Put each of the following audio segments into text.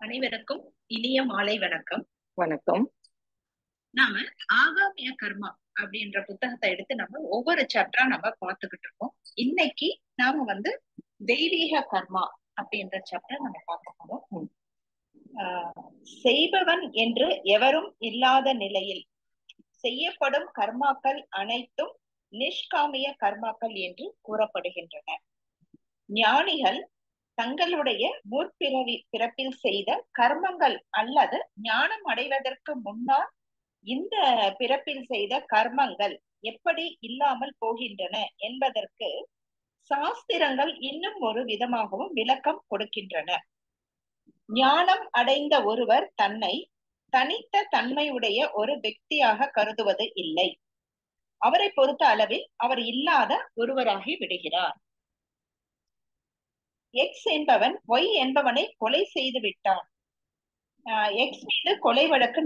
அனைவருக்கும் இனிய மாலை வணக்கம். வணக்கம். நாம ஆகாமிய கர்மா அப்படின்ற புத்தகத்தை எடுத்து நம்ம ஒவ்வொரு சாப்டரா நம்ம பார்த்துக்கிட்டு இருக்கோம். இன்னைக்கு நாம தெய்வீக கர்மா அப்படின்ற சாப்டர் நம்ம பார்க்க போறோம். செய்பவன் என்று எவரும் இல்லாத நிலையில் செய்யப்படும் கர்மாக்கள் அனைத்தும் நிஷ்காமிய கர்மாக்கள் என்று கூறப்படுகின்றன. ஞானிகள் தங்களுடைய பிறப்பில் செய்த கர்மங்கள் அல்லது ஞானம் அடைவதற்கு முன்னால் இந்த பிறப்பில் செய்த கர்மங்கள் எப்படி இல்லாமல் போகின்றன என்பதற்கு சாஸ்திரங்கள் இன்னும் ஒரு விதமாகவும் விளக்கம் கொடுக்கின்றன. ஞானம் அடைந்த ஒருவர் தன்னை தனித்த தன்மையுடைய ஒரு വ്യക്തിயாக கருதுவது இல்லை. அவரை பொறுத்த அளவில் அவர் இல்லாத ஒருவராகி விடுகிறார். எக்ஸ் என்பவன் ஒய் என்பவனை கொலை செய்து விட்டான். எக்ஸ் மீது கொலை வழக்கு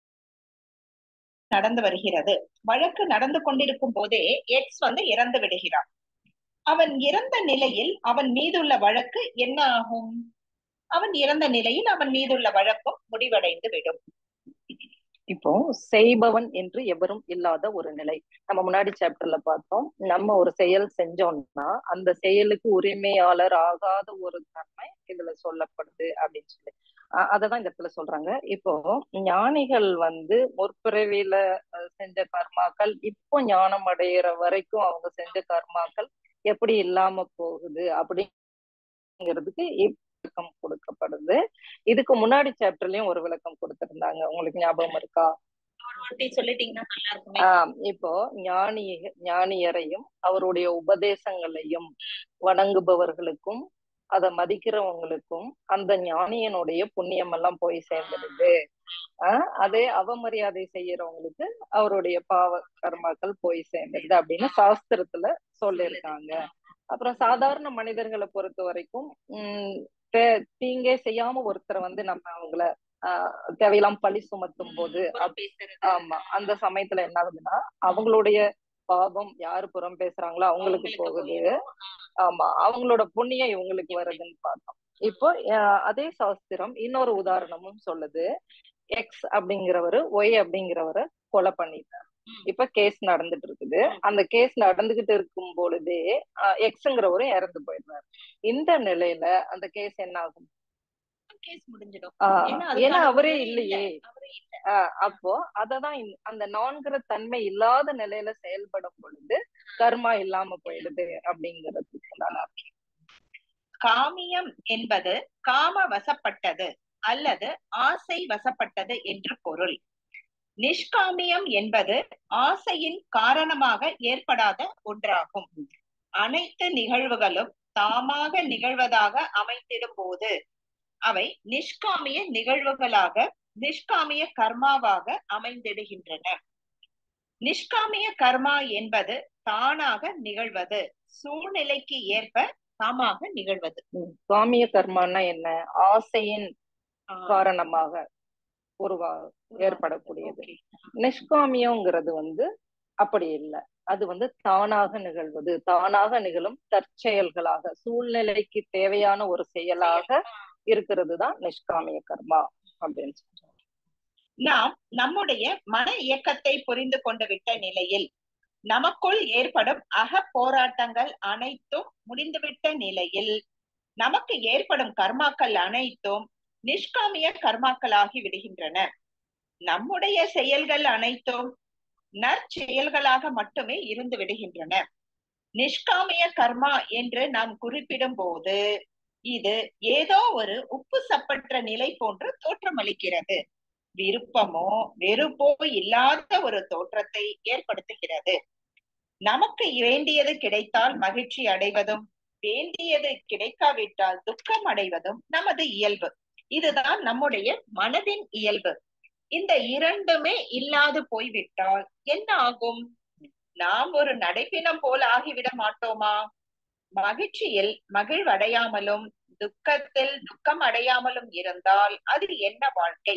நடந்து வருகிறது. வழக்கு நடந்து கொண்டிருக்கும் போதே எக்ஸ் இறந்து விடுகிறான். அவன் இறந்த நிலையில் அவன் மீதுள்ள வழக்கு என்ன ஆகும்? அவன் இறந்த நிலையில் அவன் மீதுள்ள வழக்கும் முடிவடைந்து விடும். இப்போ செய்பவன் என்று எவரும் இல்லாத ஒரு நிலை. நம்ம முன்னாடி சாப்டர்ல பார்த்தோம், நம்ம ஒரு செயல் செஞ்சோம்னா அந்த செயலுக்கு உரிமையாளர் ஆகாத ஒரு தன்மை இதுல சொல்லப்படுது அப்படின்னு சொல்லி அததான் இந்த இடத்துல சொல்றாங்க. இப்போ ஞானிகள் முற்பிறவியில செஞ்ச கர்மாக்கள் இப்போ ஞானம் அடையிற வரைக்கும் அவங்க செஞ்ச கர்மாக்கள் எப்படி இல்லாம போகுது அப்படிங்கிறதுக்கு விளக்கம் கொடுக்கப்படுது. இதுக்கு முன்னாடி சாப்டர்லயும் ஒரு விளக்கம் கொடுத்திருந்தாங்க, உங்களுக்கு ஞாபகம் இருக்கா? இப்போ ஞானியரையும் அவருடைய உபதேசங்களையும் வணங்குபவர்களுக்கும் அதை மதிக்கிறவங்களுக்கும் அந்த ஞானியனுடைய புண்ணியம் எல்லாம் போய் சேர்ந்துடுது. அதே அவமரியாதை செய்யறவங்களுக்கு அவருடைய பாவ கர்மாக்கள் போய் சேர்ந்துடுது அப்படின்னு சாஸ்திரத்துல சொல்லியிருக்காங்க. அப்புறம் சாதாரண மனிதர்களை பொறுத்த வரைக்கும் தீங்கே செய்யாம ஒருத்தரை நம்ம அவங்கள தேவையெல்லாம் பழி சுமத்தும் போது ஆமா அந்த சமயத்துல என்ன ஆகுதுன்னா அவங்களுடைய பாவம் யாரு புறம் பேசுறாங்களோ அவங்களுக்கு போகுது. ஆமா, அவங்களோட புண்ணியம் இவங்களுக்கு வருதுன்னு பார்த்தோம். இப்போ அதே சாஸ்திரம் இன்னொரு உதாரணமும் சொல்லுது. எக்ஸ் அப்படிங்கிறவரு ஒய் அப்படிங்கிறவரை கொலை பண்ணிட்டார். இப்ப கேஸ் நடந்துட்டு இருக்குது. அந்த கேஸ் நடந்துகிட்டு இருக்கும் பொழுதே எக்ஸ்ங்கிறவரும் இறந்து போயிடுறாரு. இந்த நிலையில அந்த கேஸ் என்ன ஆகும்? ஏன்னா அவரே இல்லையே. அப்போ அததான் அந்த நான்கிற தன்மை இல்லாத நிலையில செயல்படும் பொழுது கர்மா இல்லாம போயிடுது அப்படிங்கிறதுக்கு. காமியம் என்பது காம வசப்பட்டது அல்லது ஆசை வசப்பட்டது என்று பொருள். நிஷ்காமியம் என்பது ஆசையின் காரணமாக ஏற்படாத ஒன்றாகும். அனைத்து நிகழ்வுகளும் தாமாக நிகழ்வதாக அமைந்திடும் போது அவை நிஷ்காமிய நிகழ்வுகளாக நிஷ்காமிய கர்மாவாக அமைந்திடுகின்றன. நிஷ்காமிய கர்மா என்பது தானாக நிகழ்வது, சூழ்நிலைக்கு ஏற்ப தாமாக நிகழ்வது. காமிய கர்மானா என்ன? ஆசையின் காரணமாக ஏற்படக்கூடியது. நிஷ்காமியங்கிறது அப்படி இல்லை. அது தானாக நிகழ்வது, தானாக நிகழும் தற்செயல்களாக சூழ்நிலைக்கு தேவையான ஒரு செயலாக இருக்கிறது தான் நிஷ்காமிய கர்மா அப்படின்னு சொல்றோம். நாம் நம்முடைய மன இயக்கத்தை புரிந்து கொண்டு விட்ட நிலையில் நமக்குள் ஏற்படும் அக போராட்டங்கள் அனைத்தும் முடிந்துவிட்ட நிலையில் நமக்கு ஏற்படும் கர்மாக்கள் அனைத்தும் நிஷ்காமிய கர்மாக்களாகி விடுகின்றன. நம்முடைய செயல்கள் அனைத்தும் நற்செயல்களாக மட்டுமே இருந்து விடுகின்றன. நிஷ்காமிய கர்மா என்று நாம் குறிப்பிடும் போது இது ஏதோ ஒரு உப்பு சப்பற்ற நிலை போன்று தோற்றமளிக்கிறது. விருப்பமோ வெறுப்போ இல்லாத ஒரு தோற்றத்தை ஏற்படுத்துகிறது. நமக்கு வேண்டியது கிடைத்தால் மகிழ்ச்சி அடைவதும் வேண்டியது கிடைக்காவிட்டால் துக்கம் அடைவதும் நமது இயல்பு. இதுதான் நம்முடைய மனதின் இயல்பு. இந்த இரண்டுமே இல்லாது போய்விட்டால் என்ன ஆகும்? நாம் ஒரு நடைப்பினம் போல் ஆகிவிட மாட்டோமா? மகிழ்ச்சியில் மகிழ்வடையாமலும் துக்கத்தில் துக்கம் அடையாமலும் இருந்தால் அது என்ன வாழ்க்கை?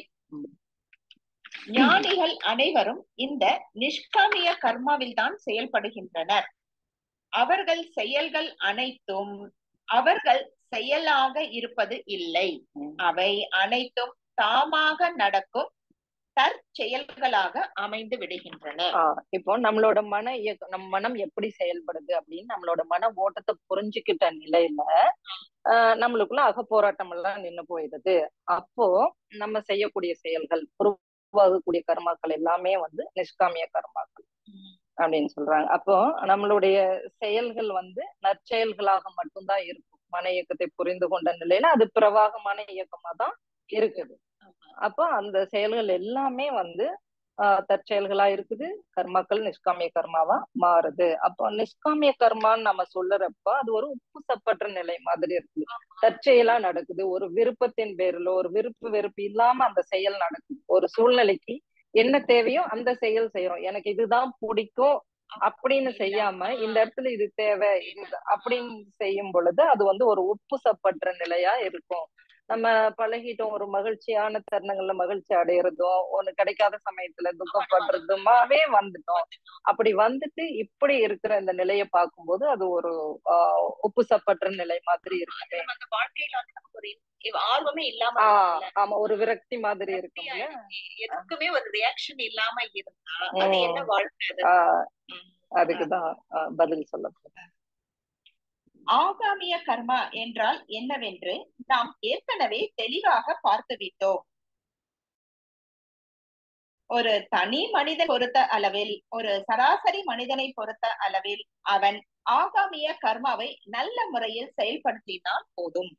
ஞானிகள் அனைவரும் இந்த நிஷ்காமிய கர்மாவில் தான் செயல்படுகின்றனர். அவர்கள் செயல்கள் அனைத்தும் அவர்கள் செயலாக இருப்பது இல்லை. அவை அனைத்தும் தாமாக நடக்கும் தற்செயல்களாக அமைந்து விடுகின்றன. இப்போ நம்மளோட மன இயக்கம், நம்ம மனம் எப்படி செயல்படுது அப்படின்னு நம்மளோட மன ஓட்டத்தை புரிஞ்சுக்கிட்ட நிலையில நம்மளுக்குள்ள அகப்போராட்டம் எல்லாம் நின்னு போயிடுது. அப்போ நம்ம செய்யக்கூடிய செயல்கள், உருவாகக்கூடிய கர்மாக்கள் எல்லாமே வந்து நிஷ்காமிய கர்மாக்கள் அப்படின்னு சொல்றாங்க. அப்போ நம்மளுடைய செயல்கள் வந்து நற்செயல்களாக மட்டும்தான் இருக்கும். மன இயக்கத்தை புரிந்து கொண்ட நிலையில அது பிரவாகமான இயக்கமா தான் இருக்குது. அப்போ அந்த செயல்கள் எல்லாமே வந்து தற்செயல்களா இருக்குது. கர்மாக்கள் நிஷ்காமிய கர்மாவா மாறுது. அப்போ நிஷ்காமிய கர்மான்னு நம்ம சொல்லுறப்ப அது ஒரு உப்பு சப்பற்ற நிலை மாதிரி இருக்குது. தற்செயலா நடக்குது. ஒரு விருப்பத்தின் பேரிலோ ஒரு விருப்பு வெறுப்பு இல்லாம அந்த செயல் நடக்குது. ஒரு சூழ்நிலைக்கு என்ன தேவையோ அந்த செயல் செய்யறோம். எனக்கு இதுதான் பிடிக்கும் அப்படின்னு செய்யாம இந்த இடத்துல இது தேவை இது அப்படின்னு செய்யும் பொழுது அது வந்து ஒரு உப்பு சப்பற்ற நிலையா இருக்கும். நம்ம பழகிட்டோம். ஒரு மகிழ்ச்சியான தருணங்கள்ல மகிழ்ச்சி அடையிறதும், ஒண்ணு கிடைக்காத சமயத்துல துக்கப்படுறதுமாவே வந்துட்டோம். அப்படி வந்துட்டு இப்படி இருக்கிற இந்த நிலையை பார்க்கும்போது அது ஒரு உப்பு சப்பற்ற நிலை மாதிரி இருக்கு. அந்த வாழ்க்கையில வந்து நமக்கு ஒரு ஆர்வமே இல்லாம, ஆமா, ஒரு விரக்தி மாதிரி இருக்கு. எதுக்குமே ஒரு ரியாக்ஷன் இல்லாம இருந்தா அது என்ன வாழ்க்கை? அதுக்குதான் பதில் சொல்ல போறேன். ஆகாமிய கர்மா என்றால் என்னவென்று நாம் ஏற்கனவே தெளிவாக பார்த்து விட்டோம். ஒரு தனி மனிதன் பொறுத்த அளவில், ஒரு சராசரி மனிதனை பொறுத்த அளவில் அவன் ஆகாமிய கர்மாவை நல்ல முறையில் செயல்படுத்தினால் போதும்.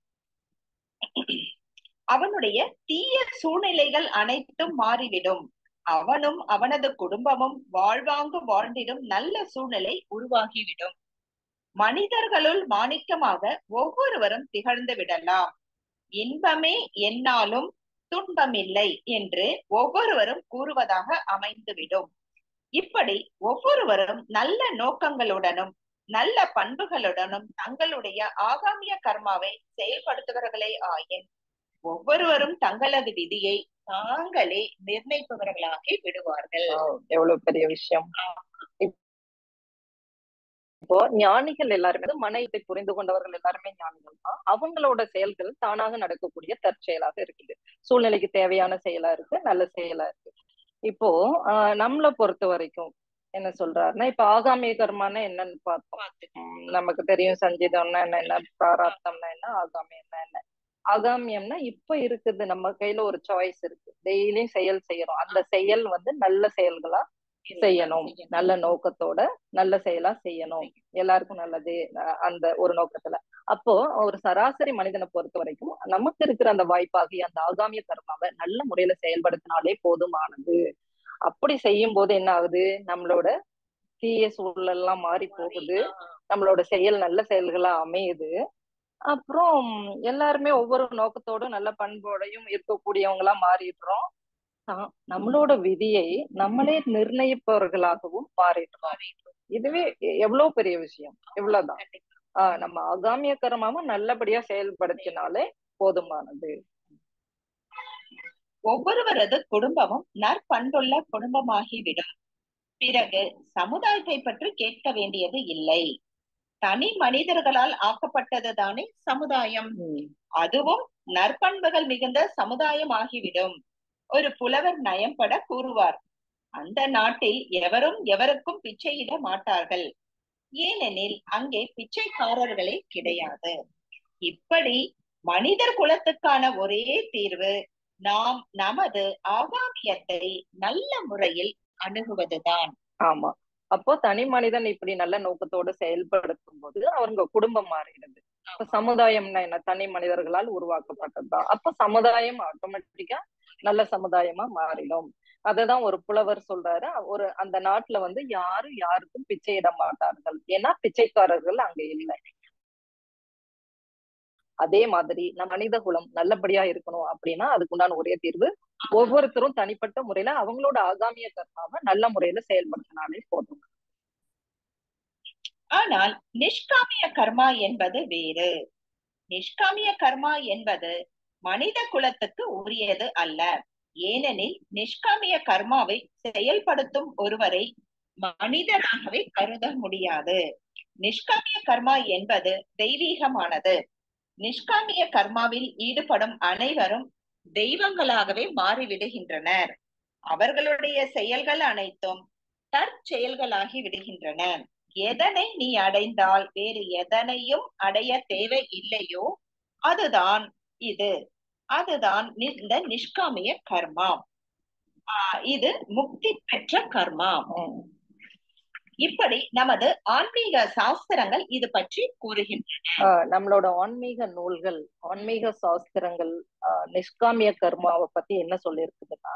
அவனுடைய தீய சூழ்நிலைகள் அனைத்தும் மாறிவிடும். அவனும் அவனது குடும்பமும் வாழ்வாங்கு வாழ்ந்திடும் நல்ல சூழ்நிலை உருவாகிவிடும். மனிதர்களுள் மாணிக்கமாக ஒவ்வொருவரும் திகழ்ந்து விடலாம். இன்பமே என்னாலும் துன்பமில்லை என்று ஒவ்வொருவரும் கூறுவதாக அமைந்துவிடும். இப்படி ஒவ்வொருவரும் நல்ல நோக்கங்களுடனும் நல்ல பண்புகளுடனும் தங்களுடைய ஆகாமிய கர்மாவை செயல்படுத்துபவர்களே ஆயின் ஒவ்வொருவரும் தங்களது விதியை தாங்களே நிர்ணயிப்பவர்களாகி விடுவார்கள். எவ்வளவு பெரிய விஷயம். இப்போ ஞானிகள் எல்லாருமே, மனத்தை புரிந்து கொண்டவர்கள் எல்லாருமே ஞானிகள் தான். அவங்களோட செயல்கள் தானாக நடக்கக்கூடிய தற்செயலாக இருக்குது. சூழ்நிலைக்கு தேவையான செயலா இருக்கு, நல்ல செயலா இருக்கு. இப்போ நம்மளை பொறுத்த வரைக்கும் என்ன சொல்றாருன்னா, இப்ப ஆகாமிய கர்மானா என்னன்னு பார்த்தோம். நமக்கு தெரியும் சஞ்சீதம்னா என்ன, பிராராப்தம்னா என்ன, ஆகாமியம்னா என்ன. ஆகாமியம்னா இப்ப இருக்குது, நம்ம கையில ஒரு சாய்ஸ் இருக்கு. டெய்லியும் செயல் செய்யறோம். அந்த செயல் வந்து நல்ல செயல்களா செய்யணும், நல்ல நோக்கத்தோட நல்ல செயலா செய்யணும், எல்லாருக்கும் நல்லது, அந்த ஒரு நோக்கத்துல. அப்போ ஒரு சராசரி மனிதனை பொறுத்த வரைக்கும் நமக்கு இருக்கிற அந்த வாய்ப்பாகிய அந்த ஆகாமிய கர்மாவை நல்ல முறையில செயல்படுத்தினாலே போதுமானது. அப்படி செய்யும் போது என்ன ஆகுது, நம்மளோட தீய சூழல் எல்லாம் மாறி போகுது, நம்மளோட செயல் நல்ல செயல்களா அமையுது. அப்புறம் எல்லாருமே ஒவ்வொரு நோக்கத்தோடும் நல்ல பண்போடையும் இருக்கக்கூடியவங்களா மாறிடுறோம். நம்மளோட விதியை நம்மளே நிர்ணயிப்பவர்களாகவும் மாறிடுறோம். இதுவே எவ்வளவு பெரிய விஷயம். இவ்வளவுதான். நம்ம ஆகாமிய கர்மாவும் நல்லபடியா செயல்படுத்தினாலே போதுமானது. ஒவ்வொருவரது குடும்பமும் நற்பண்புள்ள குடும்பமாகிவிடும். பிறகு சமுதாயத்தை பற்றி கேட்க வேண்டியது இல்லை. தனி மனிதர்களால் ஆக்கப்பட்டதுதானே சமுதாயம். அதுவும் நற்பண்புகள் மிகுந்த சமுதாயம் ஆகிவிடும். ஒரு புலவர் நயம்பட கூறுவார், அந்த நாட்டில் எவரும் எவருக்கும் பிச்சையிட மாட்டார்கள், ஏனெனில் அங்கே பிச்சைக்காரர்களே கிடையாது. இப்படி மனிதர் குலத்துக்கான ஒரே தீர்வு நாம் நமது ஆகாமியத்தை நல்ல முறையில் அணுகுவதுதான். ஆமா. அப்போ தனி மனிதன் இப்படி நல்ல நோக்கத்தோடு செயல்படுத்தும் போது அவங்க குடும்பம் மாறிடுது. இப்ப சமுதாயம்னா என்ன, தனி மனிதர்களால் உருவாக்கப்பட்டதுதான். அப்ப சமுதாயம் ஆட்டோமேட்டிக்கா நல்ல சமுதாயமா மாறிடும். அததான் ஒரு புலவர் சொல்றாரு, ஒரு அந்த நாட்டுல வந்து யாரும் யாருக்கும் பிச்சையிட மாட்டார்கள், ஏன்னா பிச்சைக்காரர்கள் அங்க இல்லை. அதே மாதிரி நம்ம மனித குலம் நல்லபடியா இருக்கணும் அப்படின்னா அதுக்குண்டான ஒரே தீர்வு ஒவ்வொருத்தரும் தனிப்பட்ட முறையில அவங்களோட ஆகாமிய கர்மாவை நல்ல முறையில செயல்படுத்தினாலே போதும். ஆனால் நிஷ்காமிய கர்மா என்பது வேறு. நிஷ்காமிய கர்மா என்பது மனித குலத்துக்கு உரியது அல்ல. ஏனெனில் நிஷ்காமிய கர்மாவை செயல்படுத்தும் ஒருவரை மனிதராகவே கருத முடியாது. நிஷ்காமிய கர்மா என்பது தெய்வீகமானது. நிஷ்காமிய கர்மாவில் ஈடுபடும் அனைவரும் தெய்வங்களாகவே மாறிவிடுகின்றனர். அவர்களுடைய செயல்கள் அனைத்தும் தற்செயல்களாகி விடுகின்றன. எதனை நீ அடைந்தால் வேறு எதனையும் அடைய தேவை இல்லையோ அதுதான் இது. அதுதான் இந்த நிஷ்காமிய கர்மா. இது முக்தி பெற்ற கர்மா. இப்படி நமது ஆன்மீக சாஸ்திரங்கள் இது பற்றி கூறுகின்றன. நம்மளோட ஆன்மீக நூல்கள், ஆன்மீக சாஸ்திரங்கள் நிஷ்காமிய கர்மாவை பத்தி என்ன சொல்லியிருக்குதுன்னா,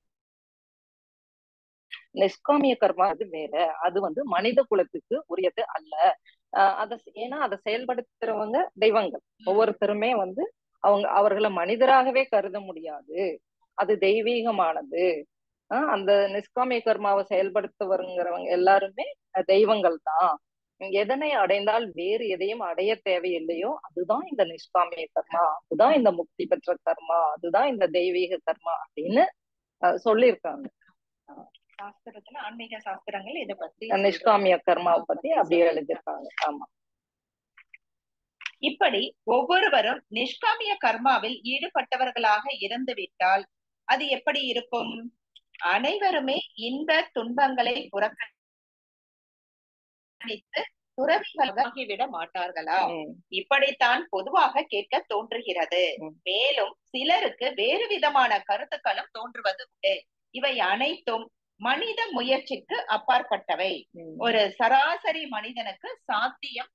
நிஷ்காமிய கர்மா அது வேற, அது வந்து மனித குலத்துக்கு உரியது அல்ல. ஏன்னா அதை செயல்படுத்துறவங்க தெய்வங்கள். ஒவ்வொருத்தருமே வந்து அவர்களை மனிதராகவே கருத முடியாது, அது தெய்வீகமானது. அந்த நிஷ்காமிய கர்மாவை செயல்படுத்துவருங்கிறவங்க எல்லாருமே தெய்வங்கள் தான். எதனை அடைந்தால் வேறு எதையும் அடைய தேவையில்லையோ அதுதான் இந்த நிஷ்காமிய கர்மா, அதுதான் இந்த முக்தி பெற்ற கர்மா, அதுதான் இந்த தெய்வீக கர்மா அப்படின்னு சொல்லியிருக்காங்க. சாஸ்திரத்துல ஆன்மீக சாஸ்திரங்கள் இதை பத்தி நிஷ்காமிய கர்மாவை பத்தி அப்படியே எழுதியிருக்காங்க. ஆமா. இப்படி ஒவ்வொருவரும் நிஷ்காமிய கர்மாவில் ஈடுபட்டவர்களாக இருந்து விட்டால் அது எப்படி இருக்கும்? அனைவருமே இன்ப துன்பங்களை புறக்கணித்து துறவிகளாகிவிட மாட்டார்களா? இப்படித்தான் பொதுவாக கேட்க தோன்றுகிறது. மேலும் சிலருக்கு வேறு விதமான கருத்துக்களும் தோன்றுவது உண்டு. இவை அனைத்தும் மனித முயற்சிக்கு அப்பாற்பட்டவை. ஒரு சராசரி மனிதனுக்கு சாத்தியம்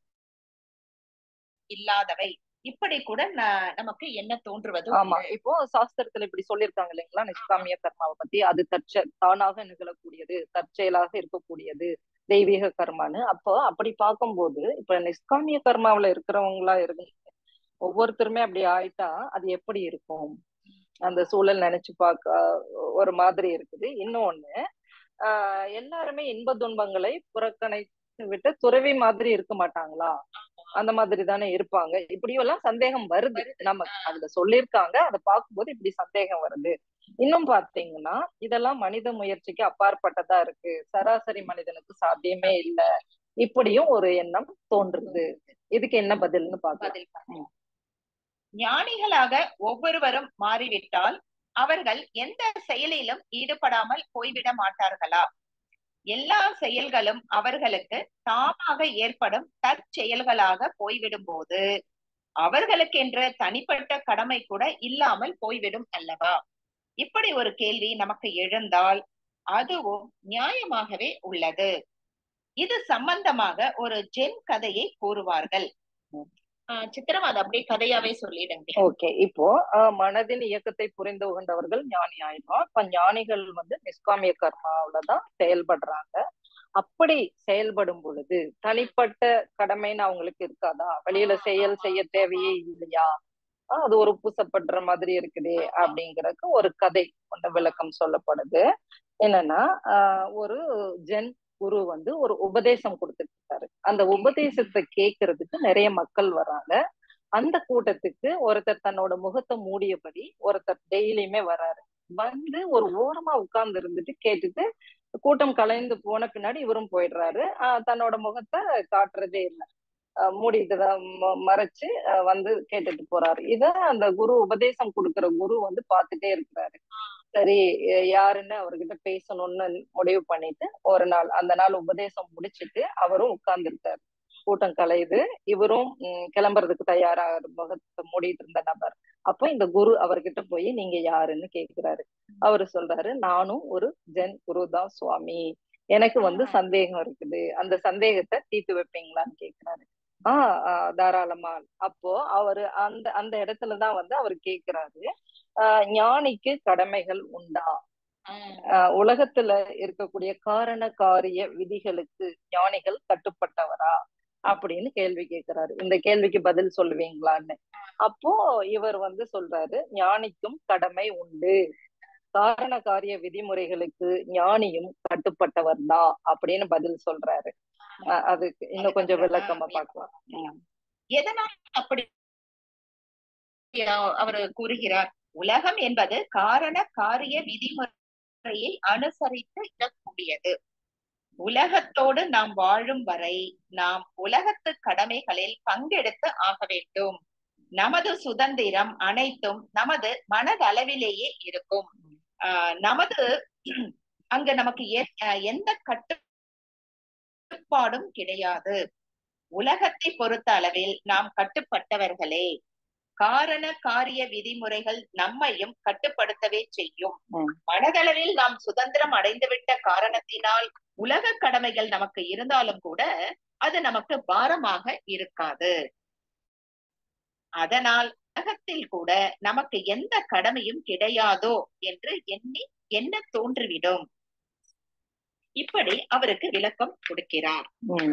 இல்லாதவை. இப்படி கூட நமக்கு என்ன தோன்றுவது. ஆமா, இப்போ சாஸ்திரத்துல இப்படி சொல்லியிருக்காங்க இல்லைங்களா நிஷ்காமிய கர்மாவை பத்தி. அது தானாக நிகழக்கூடியது, தற்செயலாக இருக்கக்கூடியது தெய்வீக கர்மான்னு. அப்போ அப்படி பார்க்கும்போது இப்ப நிஷ்காமிய கர்மாவில இருக்கிறவங்களா இருக்கு ஒவ்வொருத்தருமே அப்படி ஆயிட்டா அது எப்படி இருக்கும்? அந்த சூழல் நினைச்சு பார்க்க ஒரு மாதிரி இருக்குது. இன்னொன்னு, எல்லாருமே இன்ப துன்பங்களை புறக்கணித்து விட்டு துறவி மாதிரி இருக்க மாட்டாங்களா? அந்த மாதிரி தானே இருப்பாங்க. இப்படியெல்லாம் சந்தேகம் வருது நமக்கு. அதுல சொல்லியிருக்காங்க, அதை பார்க்கும்போது இப்படி சந்தேகம் வருது. இன்னும் பாத்தீங்கன்னா இதெல்லாம் மனித முயற்சிக்கு அப்பாற்பட்டதா இருக்கு, சராசரி மனிதனுக்கு சாத்தியமே இல்லை, இப்படியும் ஒரு எண்ணம் தோன்றுது. இதுக்கு என்ன பதில்னு பார்க்கலாம். ஞானிகளாக ஒவ்வொருவரும் மாறிவிட்டால் அவர்கள் எந்த செயலிலும் ஈடுபடாமல் போய்விட மாட்டார்களா? எல்லா செயல்களும் அவர்களுக்கு தாமாக ஏற்படும் தற்செயல்களாக போய்விடும் போது அவர்களுக்கென்ற தனிப்பட்ட கடமை கூட இல்லாமல் போய்விடும் அல்லவா? இப்படி ஒரு கேள்வி நமக்கு எழுந்தால் அதுவும் நியாயமாகவே உள்ளது. இது சம்பந்தமாக ஒரு ஜென் கதையை கூறுவார்கள். சித்திரம் அது அப்படியே கதையாவே சொல்லிடுங்க. ஓகே. இப்போ மனதின் இயக்கத்தை புரிந்து கொண்டவர்கள் ஞானி ஆயிடும். இப்ப ஞானிகள் வந்து நிஷ்காமிய கர்மாவிலதான் செயல்படுறாங்க. அப்படி செயல்படும் பொழுது தனிப்பட்ட கடமைன்னு அவங்களுக்கு இருக்காதா? வெளியில செய்ய தேவையே இல்லையா? அது ஒரு பூசப்படுற மாதிரி இருக்குதே அப்படிங்கறதுக்கு ஒரு கதை கொண்ட விளக்கம் சொல்லப்படுது. என்னன்னா, ஒரு ஜென் குரு வந்து ஒரு உபதேசம் கொடுத்துட்டு இருக்காரு. அந்த உபதேசத்தை கேட்கறதுக்கு நிறைய மக்கள் வராங்க. அந்த கூட்டத்துக்கு ஒருத்தர் தன்னோட முகத்தை மூடியபடி ஒருத்தர் டெய்லியுமே வராரு. வந்து ஒரு ஓரமா உட்கார்ந்து இருந்துட்டு கேட்டுட்டு கூட்டம் கலைந்து போன பின்னாடி இவரும் போயிடுறாரு. தன்னோட முகத்தை காட்டுறதே இல்லை, மூடிட்டுதான் மறைச்சு வந்து கேட்டுட்டு போறாரு. இத அந்த குரு, உபதேசம் கொடுக்கிற குரு வந்து பாத்துட்டே இருக்கிறாரு. சரி, யாருன்னு அவர்கிட்ட பேசணும்னு முடிவு பண்ணிட்டு ஒரு நாள், அந்த நாள் உபதேசம் முடிச்சிட்டு அவரும் உட்கார்ந்து இருக்காரு. கூட்டம் கலையுது, இவரும் கிளம்புறதுக்கு தயாராக முகத்தை மூடிட்டு இருந்த நபர். அப்ப இந்த குரு அவர்கிட்ட போய் நீங்க யாருன்னு கேக்குறாரு. அவரு சொல்றாரு, நானும் ஒரு ஜென் குரு தான் சுவாமி, எனக்கு வந்து சந்தேகம் இருக்குது, அந்த சந்தேகத்தை தீர்த்து வைப்பீங்களான்னு கேக்குறாரு. தாராளமா. அப்போ அவரு அந்த அந்த இடத்துலதான் வந்து அவர் கேக்குறாரு, ஞானிக்கு கடமைகள் உண்டா? உலகத்துல இருக்கக்கூடிய காரண காரிய விதிகளுக்கு ஞானிகள் கட்டுப்பட்டவரா அப்படின்னு கேள்வி கேட்கிறாரு. இந்த கேள்விக்கு பதில் சொல்லுவீங்களான்னு. அப்போ இவர் வந்து சொல்றாரு, ஞானிக்கும் கடமை உண்டு, காரண காரிய விதிமுறைகளுக்கு ஞானியும் கட்டுப்பட்டவர் தான் அப்படின்னு பதில் சொல்றாரு. அதுக்கு இன்னும் கொஞ்சம் விளக்கமா பார்க்கலாம். எதனால் அப்படி அவர் கூறுகிறார்? உலகம் என்பது காரண காரிய விதிமுறையை அனுசரித்து இடக்கூடியது. உலகத்தோடு நாம் வாழும் வரை நாம் உலகத்து கடமைகளில் பங்கெடுத்து ஆக வேண்டும். நமது சுதந்திரம் அனைத்தும் நமது மனதளவிலேயே இருக்கும். நமது அங்க நமக்கு எந்த கட்டுப்பாடும் கிடையாது. உலகத்தை பொறுத்த அளவில் நாம் கட்டுப்பட்டவர்களே. காரண காரிய விதிமுறைகள் நம்மையும் கட்டுப்படுத்தவே செய்யும். மனதளவில் நாம் சுதந்திரம் அடைந்துவிட்ட காரணத்தினால் உலக கடமைகள் நமக்கு இருந்தாலும் கூட அது நமக்கு பாரமாக இருக்காது. அதனால் உலகத்தில் கூட நமக்கு எந்த கடமையும் கிடையாதோ என்று என்ன தோன்றிவிடும். இப்படி அவருக்கு விளக்கம் கொடுக்கிறார்.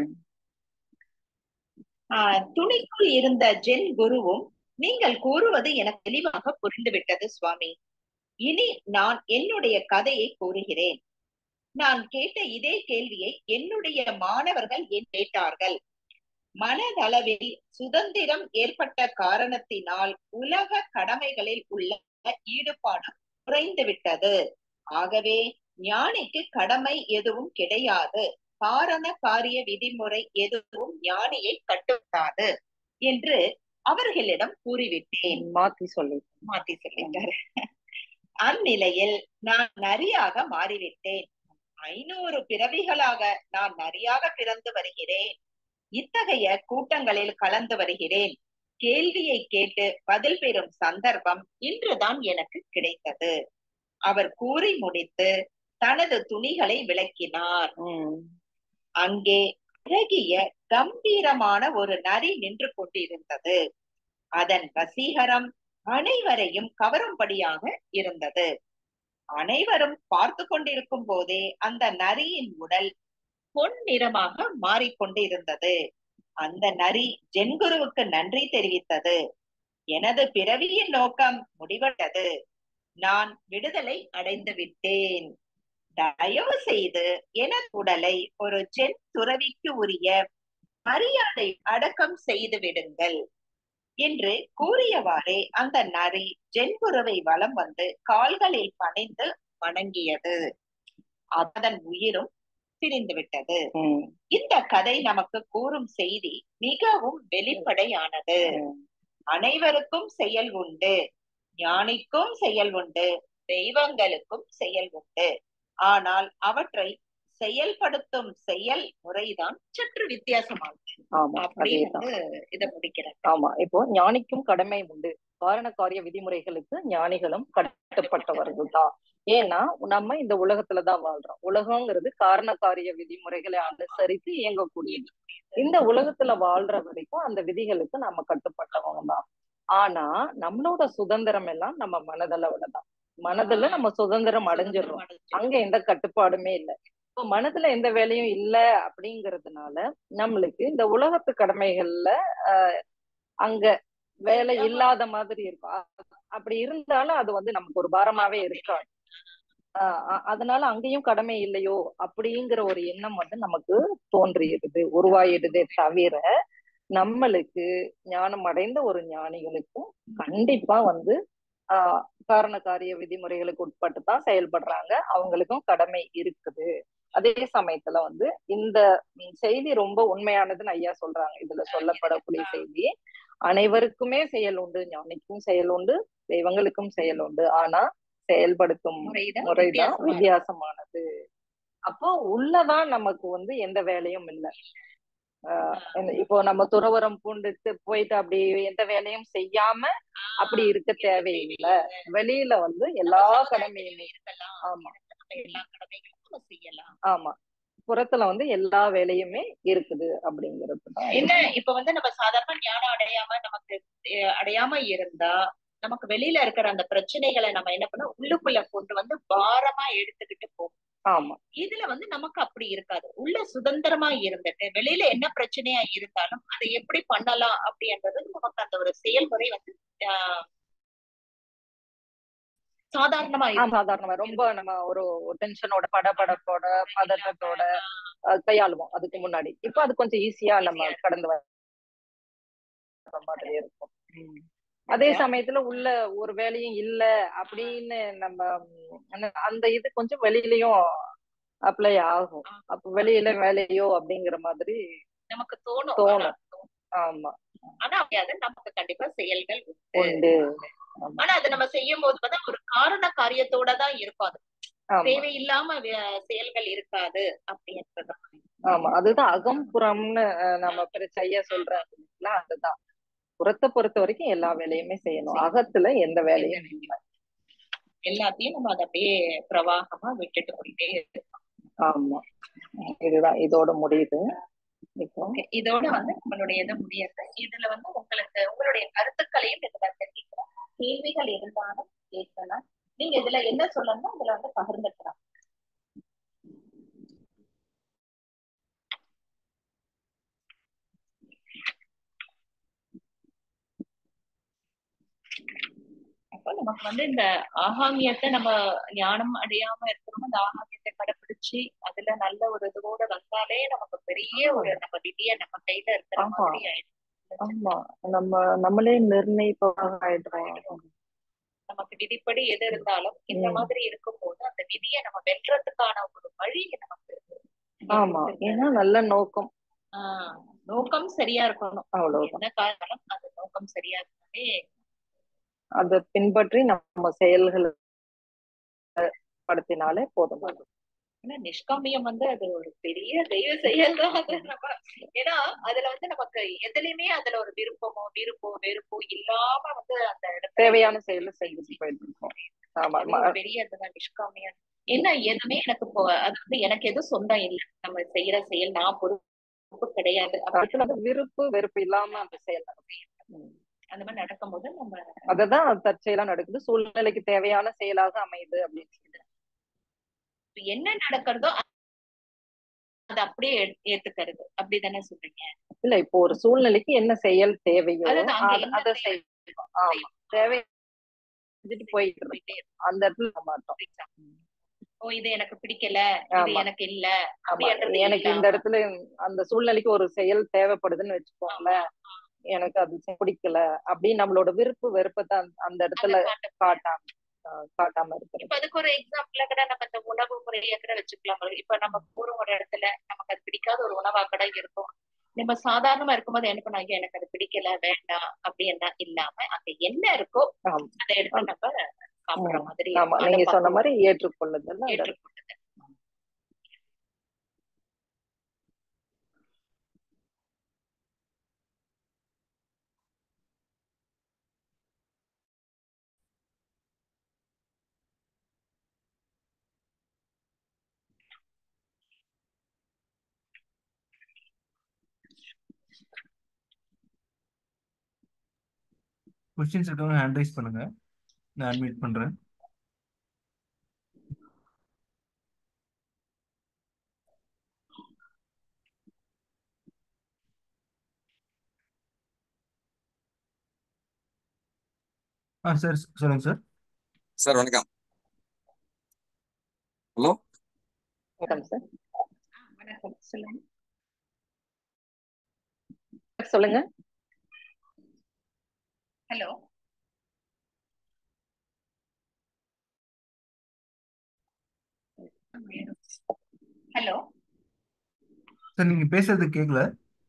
துணிக்குள் இருந்த ஜென் குருவும், நீங்கள் கூறுவது எனக்கு தெளிவாக புரிந்துவிட்டது சுவாமி. இனி நான் என்னுடைய கதையை கூறுகிறேன். நான் கேட்ட இதே கேள்வியை என்னுடைய மாணவர்கள் கேட்டார்கள். மனதளவில் சுதந்திரம் ஏற்பட்ட காரணத்தினால் உலக கடமைகளில் உள்ள ஈடுபாடு குறைந்து விட்டது. ஆகவே ஞானிக்கு கடமை எதுவும் கிடையாது, காரண காரிய விதிமுறை எதுவும் ஞானியை கட்டுப்படாது என்று அவர்களிடம் கூறிவிட்டேன். மாத்தி சொல்லிட்டார். அந்நிலையில் நான் நரியாக மாறிவிட்டேன். 500 பிறவிகளாக நான் நரியாக பிறந்து வருகிறேன். இத்தகைய கூட்டங்களில் கலந்து வருகிறேன். கேள்வியை கேட்டு பதில் பெறும் சந்தர்ப்பம் இன்றுதான் எனக்கு கிடைத்தது. அவர் கூறி முடித்து தனது துணிகளை விளக்கினார். அங்கே அழகிய கம்பீரமான ஒரு நரி நின்று கொண்டிருந்தது. அதன் வசீகரம் அனைவரையும் கவரும்படியாக இருந்தது. அனைவரும் பார்த்து கொண்டிருக்கும் போதே அந்த நரியின் உடல் பொன் நிறமாக மாறிக்கொண்டிருந்தது. அந்த நரி ஜென்குருவுக்கு நன்றி தெரிவித்தது. எனது பிறவியின் நோக்கம் முடிவடைந்தது. நான் விடுதலை அடைந்து விட்டேன். தயவு செய்து எனது உடலை ஒரு ஜென் துறவிக்கு உரிய மரியாதை அடக்கம் செய்து விடுங்கள் என்று கூறியவாறே அந்த நரி ஜென்குருவை வலம் வந்து கால்களில் பணிந்து வணங்கியது. அதன் உயிரும் பிரிந்து விட்டது. இந்த கதை நமக்கு கூறும் செய்தி மிகவும் வெளிப்படையானது. அனைவருக்கும் செயல் உண்டு, ஞானிக்கும் செயல் உண்டு, தெய்வங்களுக்கும் செயல் உண்டு. ஆனால் அவற்றை செயல்படுத்தும் செயல் முறைதான் சற்று வித்தியாசமானது. இதை முடிக்கிறேன். ஆமா, இப்போ ஞானிக்கும் கடமை உண்டு, காரண காரிய விதிமுறைகளுக்கு ஞானிகளும் கட்டுப்பட்டவர்கள் தான். ஏன்னா நம்ம இந்த உலகத்துலதான் வாழ்றோம். உலகங்கிறது காரண காரிய விதிமுறைகளை அனுசரித்து இயங்கக்கூடியது. இந்த உலகத்துல வாழ்ற வரைக்கும் அந்த விதிகளுக்கு நம்ம கட்டுப்பட்டவங்க தான். ஆனா நம்மளோட சுதந்திரம் எல்லாம் நம்ம மனதளவுலதான். மனதுல நம்ம சுதந்திரம் அடைஞ்சிடறோம், அங்க எந்த கட்டுப்பாடுமே இல்லை. இப்போ மனதுல எந்த வேலையும் இல்லை அப்படிங்கிறதுனால நம்மளுக்கு இந்த உலகத்து கடமைகள்ல அங்க வேலை இல்லாத மாதிரி இருக்கும். அப்படி இருந்தாலும் அது நமக்கு ஒரு பாரமாவே இருக்காது. அதனால அங்கேயும் கடமை இல்லையோ அப்படிங்கிற ஒரு எண்ணம் நமக்கு தோன்றிடுது, உருவாயிடுதே தவிர நம்மளுக்கு ஞானம் அடைந்த ஒரு ஞானிகளுக்கும் கண்டிப்பா காரண காரிய விதிமுறைகளுக்கு உட்பட்டு தான் செயல்படுறாங்க. அவங்களுக்கும் கடமை இருக்குது. அதே சமயத்துல இந்த செய்தி ரொம்ப உண்மையானதுன்னு ஐயா சொல்றாங்க. இதுல சொல்லப்படக்கூடிய செய்தி, அனைவருக்குமே செயல் உண்டு, ஞானிக்கும் செயல் உண்டு, தெய்வங்களுக்கும் செயல் உண்டு. ஆனா செயல்படுத்தும் முறைதான் வித்தியாசமானது. அப்போ உள்ளதான் நமக்கு எந்த வேலையும் இல்லை. இப்போ நம்ம துறவரம் பூண்டுட்டு போயிட்டு அப்படி எந்த வேலையும் செய்யாம அப்படி இருக்க தேவையில்லை. வெளியில எல்லா கடமையுமே ஆமா புறத்துல எல்லா வேலையுமே இருக்குது அப்படிங்கிறது என்ன. இப்ப நம்ம சாதாரண ஞானம் நமக்கு அடையாம இருந்தா நமக்கு வெளியில இருக்கிற அந்த பிரச்சனைகளை நம்ம என்ன பண்ண உள்ளுக்குள்ள கொண்டு பாரமா எடுத்துக்கிட்டு போகும். ஆமா, இதுல நமக்கு அப்படி இருக்காது. உள்ள சுதந்திரமா இருந்துட்டு வெளியில என்ன பிரச்சனையா இருந்தாலும் அதை எப்படி பண்ணலாம் அப்படின்றது நமக்கு அந்த ஒரு செயல்முறை சாதாரணமா ரொம்ப நம்ம ஒரு டென்ஷனோட, படபடப்போட, பதட்டத்தோட கையாளுவோம் அதுக்கு முன்னாடி. இப்ப அது கொஞ்சம் ஈஸியா நம்ம கடந்து வர மாதிரி இருக்கும். அதே சமயத்துல உள்ள ஒரு வேலையும் இல்ல அப்படின்னு நம்ம அந்த இது கொஞ்சம் வெளியிலயும் அப்ளை ஆகும். அப்ப வெளியில வேலையோ அப்படிங்கிற மாதிரி நமக்கு தோணும். தோணும். ஆமா. ஆனா அது நமக்கு கண்டிப்பா செயல்கள் உண்டு. ஆனா அது நம்ம செய்யும் போது பார்த்தா ஒரு காரண காரியத்தோட தான் இருக்கும். அது தேவையில்லாம செயல்கள் இருக்காது அப்படின்றது. ஆமா, அதுதான் அகம்புறம்னு நம்ம சரியா சொல்றாங்க. அதுதான் புறத்தை பொறுத்த வரைக்கும் எல்லா வேலையுமே செய்யணும், அகத்துல எந்த வேலையும் இல்லை. எல்லாத்தையும் நம்ம அதை அப்படியே பிரவாகமா விட்டுட்டு போயிட்டே இருக்கோம். ஆமா, இதுதான் இதோட முடியுது. இதோட வந்து நம்மளுடைய இதை முடியாது. இதுல வந்து உங்களுக்கு உங்களுடைய கருத்துக்களையும் இதுல தெரிவிக்கலாம். கேள்விகள் இருந்தாலும் கேட்கலாம். நீங்க இதுல என்ன சொல்லணும்னா இதுல வந்து பகிர்ந்துக்கலாம். அப்ப நமக்கு வந்து இந்த ஆகாமியத்தை நம்ம ஞானம் அடையாம இருக்கிறோம். அந்த ஆகாமியத்தை கடைபிடிச்சு அதுல நல்ல ஒரு இதோட வந்தாலே நமக்கு பெரிய ஒரு நம்ம விதிய நம்ம கையில இருக்கிற மாதிரி ஆயிடும். ஆமா, நம்மளே நிர்ணயிப்பதாக ஆயிடுறோம். நமக்கு விதிப்படி எது இருந்தாலும் இந்த மாதிரி இருக்கும்போது அந்த விதியை நம்ம வெல்றதுக்கான ஒரு வழி நமக்கு இருக்கு. ஆமா, ஏன்னா நல்ல நோக்கம். நோக்கம் சரியா இருக்கணும். அவ்வளவு என்ன காரணம், அந்த நோக்கம் சரியா இருந்தாலே அதை பின்பற்றி நம்ம செயல்கள் படுத்தினாலே போதும். ஏன்னா நிஷ்காமியம் வந்து அது ஒரு பெரிய தெய்வ செயல் தான். அது நம்ம ஏன்னா அதுல வந்து நமக்கு எதுலையுமே அதுல ஒரு விருப்பமோ வெறுப்போ இல்லாம வந்து அந்த தேவையான செயலை செஞ்சுட்டு போயிட்டு இருக்கோம். பெரிய அதுதான் நிஷ்காமியம். ஏன்னா எதுவுமே எனக்கு அது வந்து எனக்கு எதுவும் சொந்தம் இல்லை. நம்ம செய்யற செயல் நான் பொறுப்பு கிடையாது. விருப்பு வெறுப்பு இல்லாம அந்த செயல் அந்த மாதிரி நடக்கும்போது நம்ம அததான் தற்செயலா நடக்குது, சூழ்நிலைக்கு தேவையான செயலாக அமையுது அப்படின்னு சொல்லிட்டு என்ன நடக்கிறதோ அது அப்படியே ஏத்துக்கிறது. அப்படிதானே சொல்றீங்க? இல்ல, இப்போ ஒரு சூழ்நிலைக்கு என்ன செயல் தேவையோ அதை செய்யணும். ஆமா, தேவை போயிட்டு அந்த இடத்துல மாட்டோம். ஓ, இது எனக்கு பிடிக்கல, இது எனக்கு இல்ல, எனக்கு இந்த இடத்துல அந்த சூழ்நிலைக்கு ஒரு செயல் தேவைப்படுதுன்னு வச்சுக்கோங்களேன், எனக்கு அது பிடிக்கல அப்படின்னு நம்மளோட விருப்பு வெறுப்பத்தை அந்த இடத்துல காட்டாம இருக்கு. இப்ப அதுக்கு ஒரு எக்ஸாம்பிளா கூட நம்ம இந்த உணவு முறையை கூட வச்சுக்கலாம். இப்ப நம்ம போற ஒரு இடத்துல நமக்கு அது பிடிக்காத ஒரு உணவா கூட இருக்கும். நம்ம சாதாரணமா இருக்கும்போது என்ன பண்ணாங்க, எனக்கு அது பிடிக்கல வேண்டாம் அப்படின்னா இல்லாம அங்க என்ன இருக்கோ அதை எடுத்து நம்ம சாப்பிடுற மாதிரி. நீங்க சொன்ன மாதிரி ஏற்றுக்கொள்ளுதல். क्वेश्चंस இருக்கவங்க ஹேண்ட் ரைஸ் பண்ணுங்க, நான் அட்மிட் பண்றேன். சார் சொல்லுங்க சார். சார் வணக்கம். ஹலோ, வணக்கம் சார். வணக்கம், சொல்லுங்க. சொல்லுங்க. ஹலோ, ஹலோ சார், நீங்க பேசுறது கேட்கல.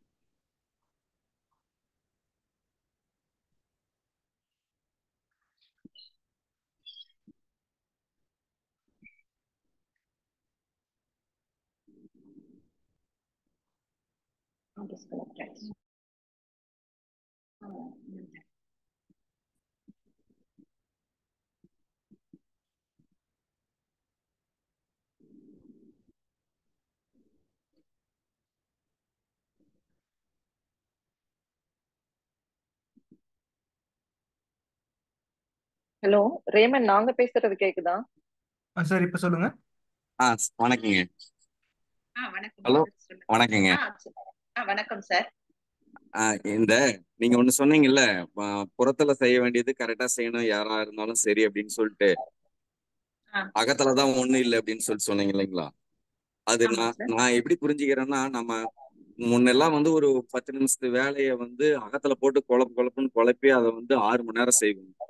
ஹலோ ரேமன், நாங்க பேசுறது கேக்குதா? சார் இப்ப சொல்லுங்க. வணக்கங்க. வணக்கம். ஹலோ, வணக்கங்க. வணக்கம் சார். இந்த நீங்க ஒண்ணு சொன்னீங்கல்ல, புறத்துல செய்ய வேண்டியது கரெக்டா செய்யணும் யாரா இருந்தாலும் சரி அப்படின்னு சொல்லிட்டு, அகத்துலதான் ஒண்ணு இல்லை அப்படின்னு சொல்லிட்டு சொன்னீங்க இல்லைங்களா? அது நான் எப்படி புரிஞ்சுக்கிறேன்னா, நம்ம முன்னெல்லாம் வந்து ஒரு 10 நிமிஷத்து வேலையை வந்து அகத்துல போட்டு குழப்புன்னு குழப்பி அதை வந்து 6 மணி நேரம் செய்வோம்.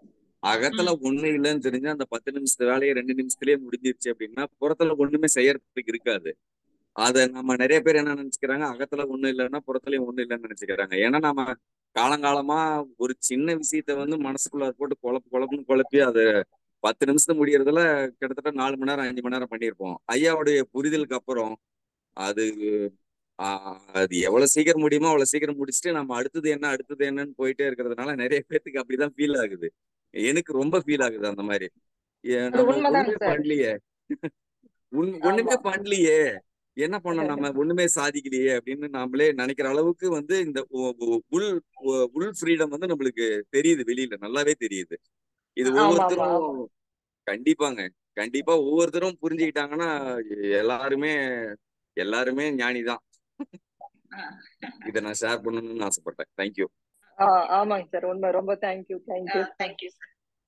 அகத்துல ஒண்ணு இல்லைன்னு தெரிஞ்சு அந்த 10 நிமிஷத்து வேலையை 2 நிமிஷத்துலயே முடிஞ்சிருச்சு அப்படின்னா புறத்துல ஒண்ணுமே செய்யறதுக்கு இருக்காது. அத நம்ம நிறைய பேர் என்ன நினைச்சுக்கிறாங்க, அகத்துல ஒண்ணு இல்லைன்னா புறத்துலயும் ஒண்ணு இல்லைன்னு நினைச்சுக்கிறாங்க. ஏன்னா நம்ம காலங்காலமா ஒரு சின்ன விஷயத்த வந்து மனசுக்குள்ள போட்டு குழப்புன்னு குழப்பி அது 10 நிமிஷத்துல முடியறதுல கிட்டத்தட்ட 4 மணி நேரம் 5 மணி நேரம் பண்ணியிருப்போம். ஐயாவுடைய புரிதலுக்கு அப்புறம் அது அது எவ்வளவு சீக்கிரம் முடியுமோ அவ்வளவு சீக்கிரம் முடிச்சுட்டு நம்ம அடுத்தது என்னன்னு போயிட்டே இருக்கிறதுனால நிறைய பேத்துக்கு அப்படிதான் ஃபீல் ஆகுது. எனக்கு ரொம்ப ஃபீல் ஆகுது அந்த மாதிரி. அது நம்ம உண்மைதாங்க ஒண்ணுமே சார். பண்ணலையே, ஒண்ணுமே ஆமா. பண்ணலையே, என்ன பண்ணோம் நம்ம, ஒண்ணுமே சாதிக்கலையே அப்படின்னு நாமளே நினைக்கிற அளவுக்கு வந்து இந்த உள் உள் ஃப்ரீடம் வந்து நம்மளுக்கு தெரியுது, வெளியில நல்லாவே தெரியுது. இது ஆமா ஆமா ஒவ்வொருத்தரும் ஆமா. கண்டிப்பாங்க, கண்டிப்பா ஒவ்வொருத்தரும் புரிஞ்சுக்கிட்டாங்கன்னா எல்லாருமே எல்லாருமே ஞானிதான். இதை நான் ஷேர் பண்ணணும்னு ஆசைப்பட்டேன். தேங்க்யூ. ஆமாங்க சார், உண்மை. ரொம்ப தேங்க்யூ. Thank you sir.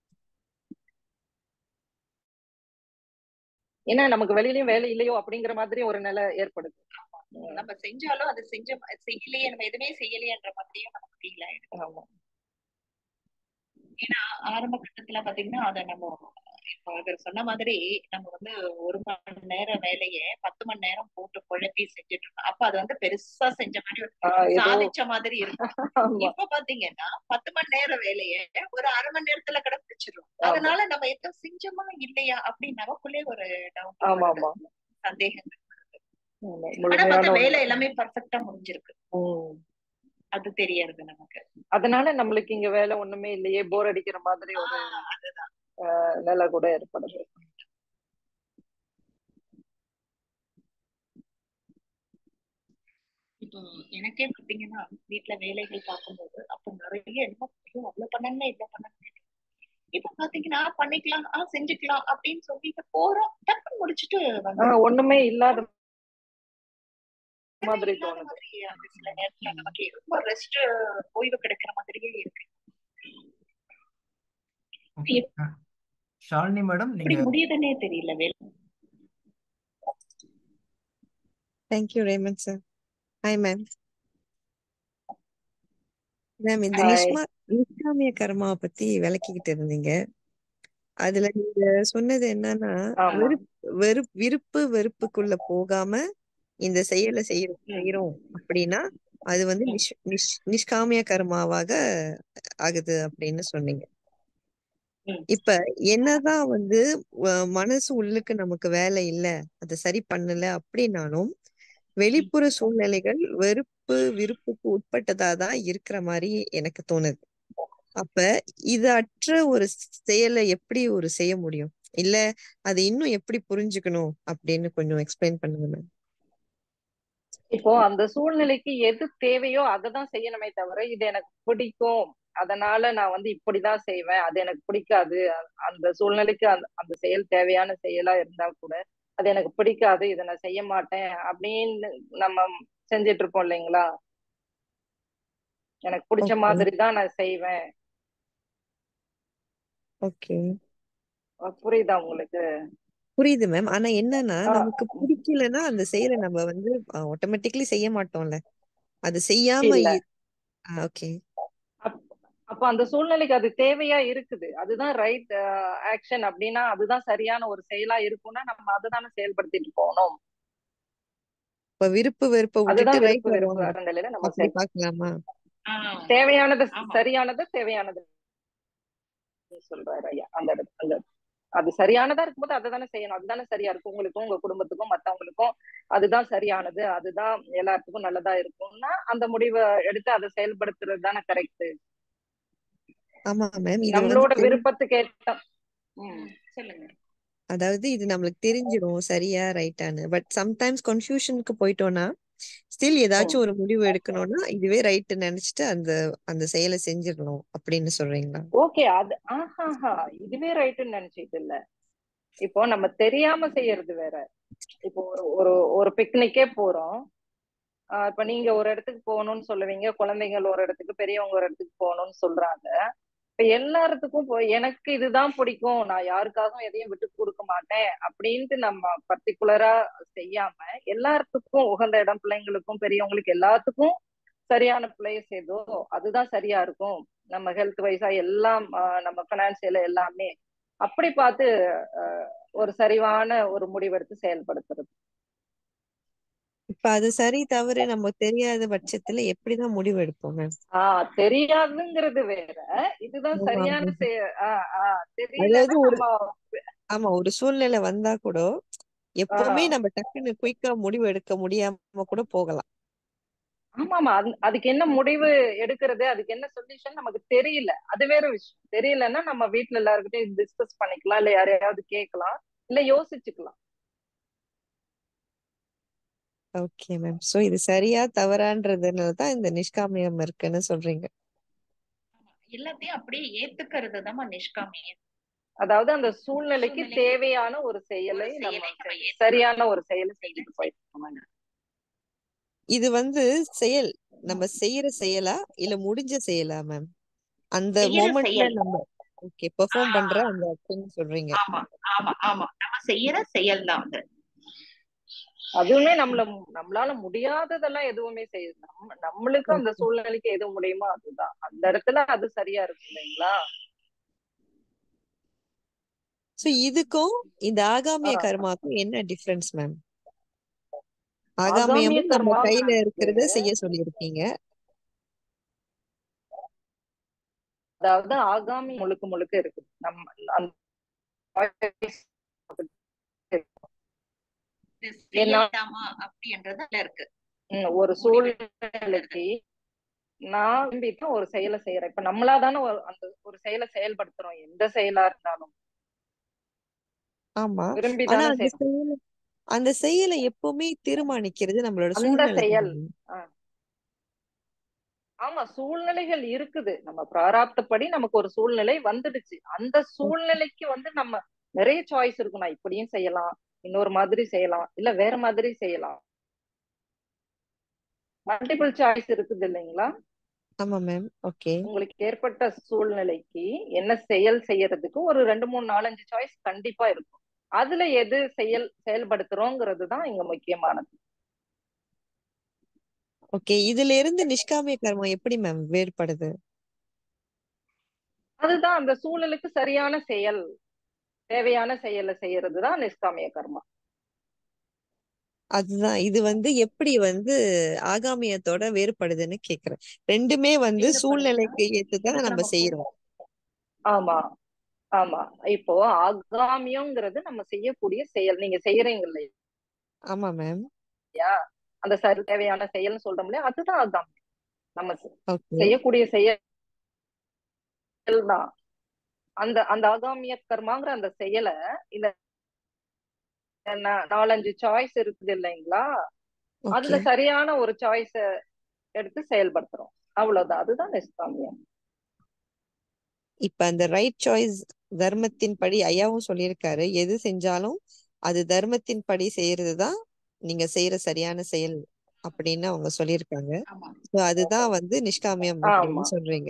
ஏன்னா நமக்கு வெளியிலயும் வேலை இல்லையோ அப்படிங்கிற மாதிரி ஒரு நிலை ஏற்படுது. நம்ம செஞ்சாலும் அது செய்யலையே, நம்ம எதுவுமே செய்யலையன்ற மாதிரியும் நமக்கு ஃபீல் ஆயிடும். ஆமா. ஏன்னா ஆரம்ப கட்டத்துல பாத்தீங்கன்னா அதை நம்ம இப்போ இவர் சொன்ன மாதிரி நம்ம வந்து 1 மணி நேரம் வேலையை 10 மணி நேரம் போட்டு குழப்பி செஞ்சுட்டு இருக்கோம். அப்ப அது வந்து பெருசா செஞ்ச மாதிரி சாதிச்ச மாதிரி இருக்கும். இப்ப பாத்தீங்கன்னா 10 மணி நேரம் வேலையை ஒரு அரை மணி நேரத்துல கூட முடிச்சிடும். அதனால நம்ம எதுவும் செஞ்சோமா இல்லையா அப்படின்னு நமக்குள்ளே ஒரு டவுட், சந்தேகங்கள். ஆனா பார்த்தா வேலை எல்லாமே பர்ஃபெக்டா முடிஞ்சிருக்கு, அது தெரியறது நமக்கு. அதனால நம்மளுக்கு இங்க வேலை ஒண்ணுமே இல்லையே, போர் அடிக்கிற மாதிரி ஒரு நிலை கூட ஏற்படுது. இப்போ எனக்கே பாத்தீங்கன்னா வீட்டுல வேலைகள் பார்க்கும்போது அப்ப நிறைய என்ன அவ்வளவு பண்ணணும் இவ்வளவு பண்ணணும், இப்ப பாத்தீங்கன்னா பண்ணிக்கலாம் செஞ்சுக்கலாம் அப்படின்னு சொல்லிட்டு போறோம், டக்குன்னு முடிச்சுட்டு ஒண்ணுமே இல்லாத மாதிரி சில நேரத்துல நமக்கு ரொம்ப ரெஸ்ட் ஓய்வு கிடைக்கிற மாதிரியே இருக்கு. ஷாலினி மேடம், நீங்க முடியுதுன்னே தெரியல வேலை. Thank you Raman sir. Hi ma'am. Ma'am, இந்த நிஷ்காமிய கர்மாவை பத்தி விளக்கிக்கிட்டு இருந்தீங்க. அதுல நீங்க சொன்னது என்னன்னா, விருப்பு வெறுப்புக்குள்ள போகாம இந்த செயலை செய்யறோம் அப்படின்னா அது வந்து நிஷ்காமிய கர்மாவாக ஆகுது அப்படின்னு சொன்னீங்க. இப்ப என்னதான் வந்து மனசு உள்ளுக்கு நமக்கு வேலை இல்ல, அதை சரி பண்ணல அப்படின்னாலும் வெளிப்புற சூழ்நிலைகள் வெறுப்பு விருப்புக்கு உட்பட்டதாதான் இருக்கிற மாதிரி எனக்கு தோணுது. அப்ப இது அற்ற ஒரு செயலை எப்படி செய்ய முடியும், இல்ல அது இன்னும் எப்படி புரிஞ்சுக்கணும் அப்படின்னு கொஞ்சம் எக்ஸ்பிளைன் பண்ணுங்க மேம். இப்போ அந்த சூழ்நிலைக்கு எது தேவையோ அததான் செய்யணுமே தவிர இது எனக்கு பிடிக்கும் அதனால நான் வந்து இப்படிதான் செய்வேன், அது எனக்கு பிடிக்காது, அந்த சூழ்நிலைக்கு அந்த செயல் தேவையான செயலா இருந்தா கூட அது எனக்கு பிடிக்காது, இதை நான் செய்ய மாட்டேன் அப்படின்னு நம்ம செஞ்சிட்டு இருப்போம் இல்லைங்களா. எனக்கு பிடிச்ச மாதிரிதான் நான் செய்வேன். ஓகே, புரியுதா உங்களுக்கு? புரியுது மேம். ஆனா என்னன்னா, நமக்கு பிடிக்கலன்னா அந்த செயலை நம்ம வந்து ஆட்டோமேட்டிக்கலி செய்ய மாட்டோம்ல, அது செய்யாம. ஓகே, அப்ப அந்த சூழ்நிலைக்கு அது தேவையா இருக்குது, அதுதான் ரைட் ஆக்ஷன் அப்படின்னா அதுதான் சரியான ஒரு செயலா இருக்கும்னா நம்ம அதுதானே செயல்படுத்திட்டு போகணும். இப்ப விருப்பு வெறுப்பை விட்டுட்டு ரைட் வெறுப்பு அறநிலையில நம்ம அப்படி பார்க்கலாமா? தேவையானது சரியானது தேவையானது சொல்றாரு ஐயா. அந்த இடத்துல அது சரியானதா இருக்கும்போது அதை தானே செய்யணும், அதுதானே சரியா இருக்கும் உங்களுக்கும் உங்க குடும்பத்துக்கும் மத்தவங்களுக்கும், அதுதான் சரியானது, அதுதான் எல்லாத்துக்கும் நல்லதா இருக்கும்னா அந்த முடிவை எடுத்து அதை செயல்படுத்துறது தானே கரெக்ட். ஆமா மேம், நம்மளோட விருப்பத்துக்கு ஏற்ற சொல்லுங்க. அதாவது இது நம்மளுக்கு தெரிஞ்சிடும் சரியா ரைட்டான்னு. பட் சம்டைம்ஸ் கன்ஃபியூஷனுக்கு போயிட்டோம்னா ஸ்டில் ஏதாச்சும் ஒரு முடிவு எடுக்கணும்னா இதுவே ரைட் நினைச்சிட்டு அந்த அந்த செயலை செஞ்சிடணும் அப்படின்னு சொல்றீங்களா? ஓகே, அது இதுவே ரைட்டுன்னு நினைச்சிட்டு இல்ல. இப்போ நம்ம தெரியாம செய்யறது வேற. இப்போ ஒரு பிக்னிக்கே போறோம், இப்ப நீங்க ஒரு இடத்துக்கு போகணும்னு சொல்லுவீங்க, குழந்தைகள் ஒரு இடத்துக்கு, பெரியவங்க ஒரு இடத்துக்கு போகணும்னு சொல்றாங்க. இப்ப எல்லாத்துக்கும் எனக்கு இதுதான் பிடிக்கும், நான் யாருக்காகவும் எதையும் விட்டு கொடுக்க மாட்டேன் அப்படின்ட்டு நம்ம பர்டிகுலரா செய்யாம எல்லாத்துக்கும் உகந்த இடம், பிள்ளைங்களுக்கும் பெரியவங்களுக்கு எல்லாத்துக்கும் சரியான பிளேஸ் ஏதோ அதுதான் சரியா இருக்கும், நம்ம ஹெல்த் வைஸா எல்லாம் நம்ம பினான்சியல் எல்லாமே அப்படி பார்த்து ஒரு சரிவான ஒரு முடிவெடுத்து செயல்படுத்துறது. இப்ப அது சரி தவறு நம்ம தெரியாத பட்சத்துல எப்படிதான் முடிவு எடுப்போம் மேம்? தெரியாதுங்கிறது வேற, இதுதான் ஆமா, சரியான தெரியலன்னா அதாவது ஒரு நம்ம ஒரு சூழ்நிலை வந்தா கூட எப்பவுமே நம்ம டக்குன்னு குயிக்கா முடிவு எடுக்க முடியாம கூட போகலாம். ஆமாமா, அதுக்கு என்ன முடிவு எடுக்கிறது, அதுக்கு என்ன சொல்யூஷன் நமக்கு தெரியல, அது வேற விஷயம். தெரியலன்னா நம்ம வீட்டுல எல்லாருக்கிட்டையும் டிஸ்கஸ் பண்ணிக்கலாம், இல்ல யாரையாவது கேட்கலாம், இல்ல யோசிச்சுக்கலாம். Okay ma'am. சோ இது சரியா தவறான்றதுனாலதான் இந்த நிஷ்காமியம் இருக்குன்னு சொல்றீங்க. எல்லாத்தையும் அப்படியே ஏத்துக்கிறது தான் நிஷ்காமியம். அதாவது அந்த சூழ்நிலைக்கு தேவையான ஒரு செயலை நம்ம சரியான ஒரு செயலை செஞ்சுட்டு போயிருக்கோம். இது செயல் நம்ம செய்யற செயலா இல்ல முடிஞ்ச செயலா மேம்? அந்த மொமெண்ட்ல நம்ம ஓகே பெர்ஃபார்ம் பண்ற அந்த ஆக்ஷன் சொல்றீங்க. ஆமா ஆமா ஆமா, நம்ம செய்யற செயல் தான் அது. அதுவுமே நம்மளால முடியாததெல்லாம் எதுவுமே செய்யணும். நம்மளுக்கு அந்த சூழ்நிலைக்கு எது முடியுமோ அதுதான். அந்த இடத்துல அது சரியா இருக்கு இல்லைங்களா? சோ இதுக்கும் இந்த ஆகாமிய கர்மாக்கும் என்ன டிஃபரன்ஸ் மேம்? ஆகாமியமும் நம்ம கையில இருக்கிறத செய்ய சொல்லியிருக்கீங்க. அதாவது ஆகாமி முழுக்க முழுக்க இருக்கு. நம்ம இருக்கு. ஒரு சூழ்நிலைக்கு நான் விரும்பித்தான் ஒரு செயலை செய்யறேன். இப்ப நம்மளாதானே அந்த ஒரு செயலை செயல்படுத்துறோம், எந்த செயலா இருந்தாலும். ஆமா, விரும்பிதானே அந்த செயலை எப்பவுமே தீர்மானிக்கிறது நம்மளோட அந்த சூழ்நிலை. செயல். ஆமா, சூழ்நிலைகள் இருக்குது. நம்ம பிராராப்தப்படி நமக்கு ஒரு சூழ்நிலை வந்துடுச்சு. அந்த சூழ்நிலைக்கு நம்ம நிறைய சாய்ஸ் இருக்கும். நான் இப்படியும் செய்யலாம், இன்னொரு மாதிரி செய்யலாம், இல்ல வேற மாதிரி செய்யலாம். மல்டிபிள் சாய்ஸ் இருக்குது இல்லைங்களா? ஆமா மேம். ஓகே, உங்களுக்கு ஏற்பட்ட சூழ்நிலைக்கு என்ன செயல் செய்யறதுக்கு ஒரு 2, 3, 4, 5 சாய்ஸ் கண்டிப்பா இருக்கும். அதுல எது செயல்படுத்துறோங்கிறது தான் இங்க முக்கியமானது. ஓகே, இதுல இருந்து நிஷ்காமிய கர்மம் எப்படி மேம் வேறுபடுது? அதுதான் அந்த சூழலுக்கு சரியான செயல், தேவையான செயலை செய்யறதுதான் நிஷ்காமிய கர்மா. அதுதான் இது எப்படி ஆகாமியத்தோட வேறுபடுதுன்னு கேக்குறேன். ரெண்டுமே சூழ்நிலைக்கு ஏத்துதான் நம்ம செய்யறோம். ஆமா ஆமா, இப்போ ஆகாமியம்ங்கிறது நம்ம செய்யக்கூடிய செயல். நீங்க செய்யறீங்க இல்லையா? ஆமா மேம். அந்த தேவையான செயல்னு சொல்றோம் இல்லையா, அதுதான் ஆகாமியம். நம்ம செய்யக்கூடிய செயல் தான் அந்த அந்த ஆகாமிய கர்மாங்கிற அந்த செயலை இந்த 4-5 சாய்ஸ் இருக்குது இல்லைங்களா, அதுல சரியான ஒரு சாய்ஸ எடுத்து செயல்படுத்துறோம், அவ்வளவுதான். அதுதான் நிஷ்காமியம். இப்ப அந்த ரைட் சாய்ஸ் தர்மத்தின் படி ஐயாவும் சொல்லியிருக்காரு, எது செஞ்சாலும் அது தர்மத்தின் படி செய்யறதுதான் நீங்க செய்யற சரியான செயல் அப்படின்னு அவங்க சொல்லியிருக்காங்க. அதுதான் நிஷ்காமியம் அப்படின்னு சொல்றீங்க.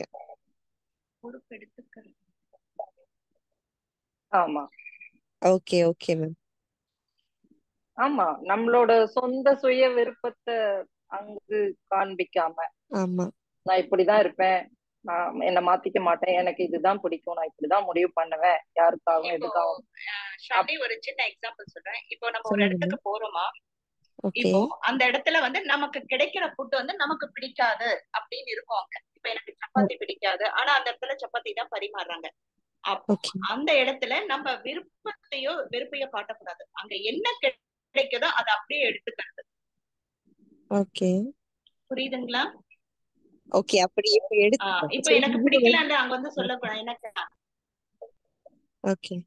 ஆமா, ஓகே ஓகே மேம். ஆமா, நம்மளோட சொந்த சுய விருப்பத்தை அங்கு காண்பிக்காம, ஆமா, நான் இப்படிதான் இருப்பேன், நான் என்ன மாத்திக்க மாட்டேன், எனக்கு இதுதான் பிடிக்கும், நான் இப்படிதான் முடிவு பண்ணுவேன், யாருக்காகவும் எதுக்காகவும். ஒரு சின்ன எக்ஸாம்பிள் சொல்றேன். இப்போ நம்ம ஒரு இடத்துக்கு போறோமா, இப்போ அந்த இடத்துல நமக்கு கிடைக்கிற ஃபுட் நமக்கு பிடிக்காது அப்படின்னு இருக்கும் அங்க. இப்ப எனக்கு சப்பாத்தி பிடிக்காது, ஆனா அந்த இடத்துல சப்பாத்தி தான் பரிமாறுறாங்க. அப்போ அந்த இடத்துல நம்ம வெறுப்பையோ காட்டக்கூடாது. அங்க என்ன கிடைக்குதோ அதை அப்படியே எடுத்துக்கிறது. ஓகே, புரியுதுங்களா? ஓகே, அப்படி இப்ப எனக்கு பிடிக்கல அங்க சொல்லக்கூடாது எனக்கு. ஓகே,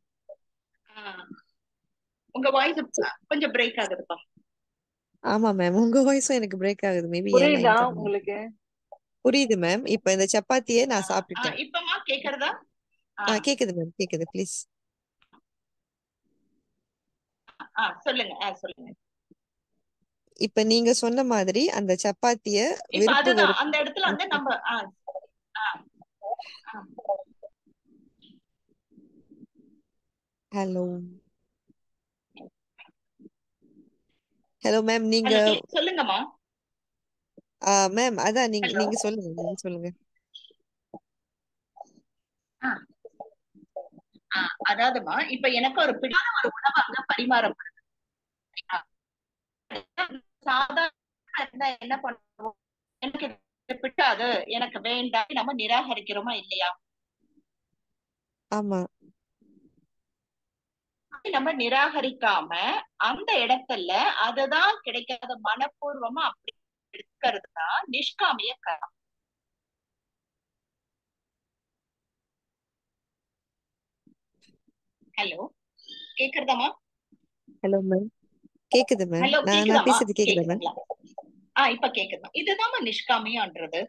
உங்க வாய்ஸ் கொஞ்சம் பிரேக் ஆகுதுப்பா. ஆமா மேம், உங்க வாய்ஸும் எனக்கு பிரேக் ஆகுது. மேபி புரியுதா உங்களுக்கு? புரியுது மேம். இப்ப இந்த சப்பாத்தியை நான் சாப்பிட்டுட்டேன். இப்பமா கேக்குறதா? கேக்குது மேம், கேக்குது. ப்ளீஸ் சொல்லுங்க சொல்லுங்க. இப்ப நீங்க சொன்ன மாதிரி அந்த சப்பாத்திய அந்த இடத்துல நம்ம ஹலோ ஹலோ மேம், நீங்க சொல்லுங்கம்மா. மேம் அதான் நீங்க சொல்லுங்க. ஆஹ் அதாவதுமா, இப்ப எனக்கு ஒரு பிடிக்காத ஒரு உணவு அங்க பரிமாறப்படுது. சாதாரண இருந்தா என்ன பண்ணுவோம்? எனக்கு இது பிடிக்காது, எனக்கு வேண்டாம், நம்ம நிராகரிக்கிறோமா இல்லையா? ஆமா. நம்ம நிராகரிக்காம அந்த இடத்துல அதுதான் கிடைக்காத மனப்பூர்வமா அப்படி எடுக்கிறது தான் நிஷ்காமிய கர்மா. ஹலோ, கேக்குறதாமா? ஹலோ மேம், கேக்குது மேம். ஹலோ, நான் கேக்குதாமா? பேசுறது கேக்குதா மேம்? கேக்குதுங்களா? இப்ப கேக்குது. இதுதான் நிஷ்காமியன்றது.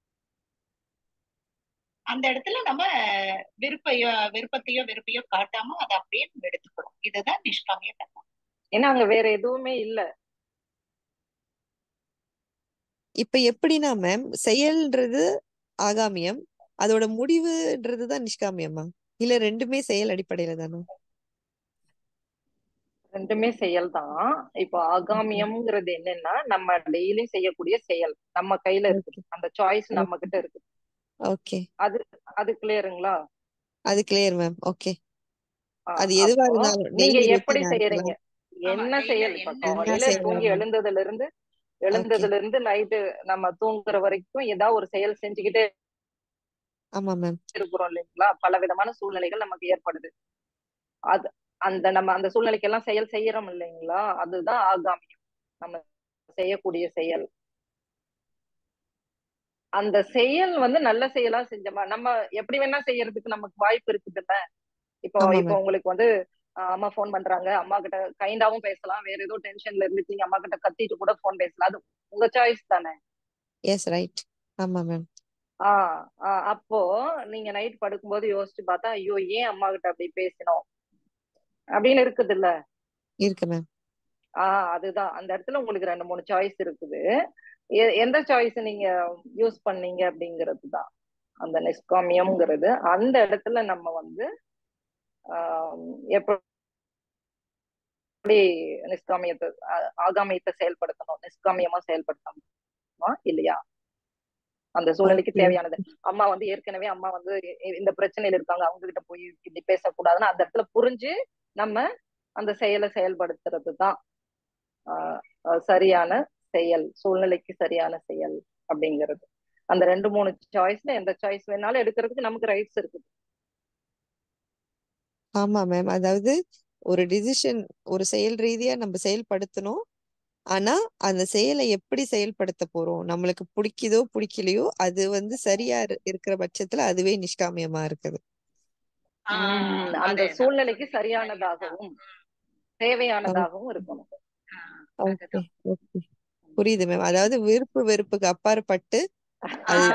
அந்த இடத்துல நம்ம விருப்பத்தையோ காட்டாம அதை அப்படியே எடுத்துக்கிறோம். இதுதான் நிஷ்காமிய கர்மா. ஏன்னா அங்க வேற எதுவுமே இல்ல. இப்ப எப்படின்னா மேம், செயல்ன்றது ஆகாமியம், அதோட முடிவுன்றதுதான் நிஷ்காமியமா? இல்ல ரெண்டுமே செயல் அடிப்படையில தானா? ரெண்டுமே செயல் தான். இப்போ ஆகாமியம்ங்கிறது என்னன்னா நம்ம டெய்லி செய்யக்கூடிய செயல் நம்ம கையில இருக்கு, அந்த சாய்ஸ் நம்ம கிட்ட இருக்கு. ஓகே, அது அது கிளியருங்களா? அது கிளியர் மேம். ஓகே, அது எதுவா அப்போ இருந்தாலும் நீங்க டெய்லி எப்படி ரொட்டீனா செய்யறீங்க, இருக்கலாம். என்ன செயல்? இப்ப என்ன காலையில தூங்கி செய்யலாம்? எழுந்ததுல இருந்து நைட்டு நம்ம தூங்குற வரைக்கும் ஏதாவது ஒரு செயல் செஞ்சுக்கிட்டே ஆமா மேம். இருக்கிறோம் இல்லைங்களா? பல விதமான சூழ்நிலைகள் நமக்கு ஏற்படுது. அது நம்ம அந்த சூழ்நிலைக்கு எல்லாம் செயல் செய்யறோம் இல்லைங்களா? அதுதான் ஆகாமியம், நம்ம செய்யக்கூடிய செயல். அந்த செயல் நல்ல செயலா செஞ்சோமா நம்ம எப்படி வேணா செய்யறதுக்கு நமக்கு வாய்ப்பு இருக்குதுல்ல. இப்போ ஆமா இப்போ மேம். உங்களுக்கு அம்மா போன் பண்றாங்க, அம்மா கிட்ட கைண்டாவும் பேசலாம், வேற ஏதோ டென்ஷன்ல இருந்துச்சு அம்மா கிட்ட கத்திட்டு கூட போன் பேசலாம், அது உங்க சாய்ஸ் தானே. Yes, right. ஆமா மேம். அப்போ நீங்க நைட் படுக்கும்போது யோசிச்சு பார்த்தா, ஐயோ ஏன் அம்மா கிட்ட அப்படி பேசணும் அப்படின்னு இருக்குது இல்ல. இருக்கு மேம். அதுதான் அந்த இடத்துல உங்களுக்கு 2-3 சாய்ஸ் இருக்குது. எந்த சாய்ஸ் நீங்க யூஸ் பண்ணீங்க அப்படிங்கிறது தான் அந்த நிஷ்காமியம்ங்கிறது. அந்த இடத்துல நம்ம எப்படி நிஷ்காமியத்தை ஆகாமியத்தை செயல்படுத்தணும், நிஷ்காமியமா செயல்படுத்தணுமா இல்லையா? அந்த சூழ்நிலைக்கு ஓகே. தேவையானது. அம்மா ஏற்கனவே அம்மா இந்த பிரச்சனையில இருக்காங்க, அவங்க கிட்ட போய் இப்படி பேசக்கூடாதுன்னு அந்த இடத்துல புரிஞ்சு நம்ம அந்த செயலை செயல்படுத்துறது தான் சரியான செயல், சூழ்நிலைக்கு சரியான செயல் அப்படிங்கிறது. அந்த 2-3 சாய்ஸ்ல எந்த சாய்ஸ் வேணாலும் எடுக்கிறதுக்கு நமக்கு ரைட்ஸ் இருக்குது. ஆமா மேம், அதாவது ஒரு டிசிஷன், ஒரு செயல் ரீதியா நம்ம செயல்படுத்தணும். ஆனா அந்த செயலை எப்படி செயல்படுத்த போறோம், நம்மளுக்கு பிடிக்குதோ பிடிக்கலையோ, அது சரியா இருக்கிற பட்சத்துல அதுவே நிஷ்காமியமா இருக்குது. அந்த சூழ்நிலைக்கு சரியானதாகவும் தேவையானதாகவும் இருக்கணும். ஓகே, ஓகே, புரியுது மேம். அதாவது விருப்பு வெறுப்புக்கு அப்பாற்பட்டு அது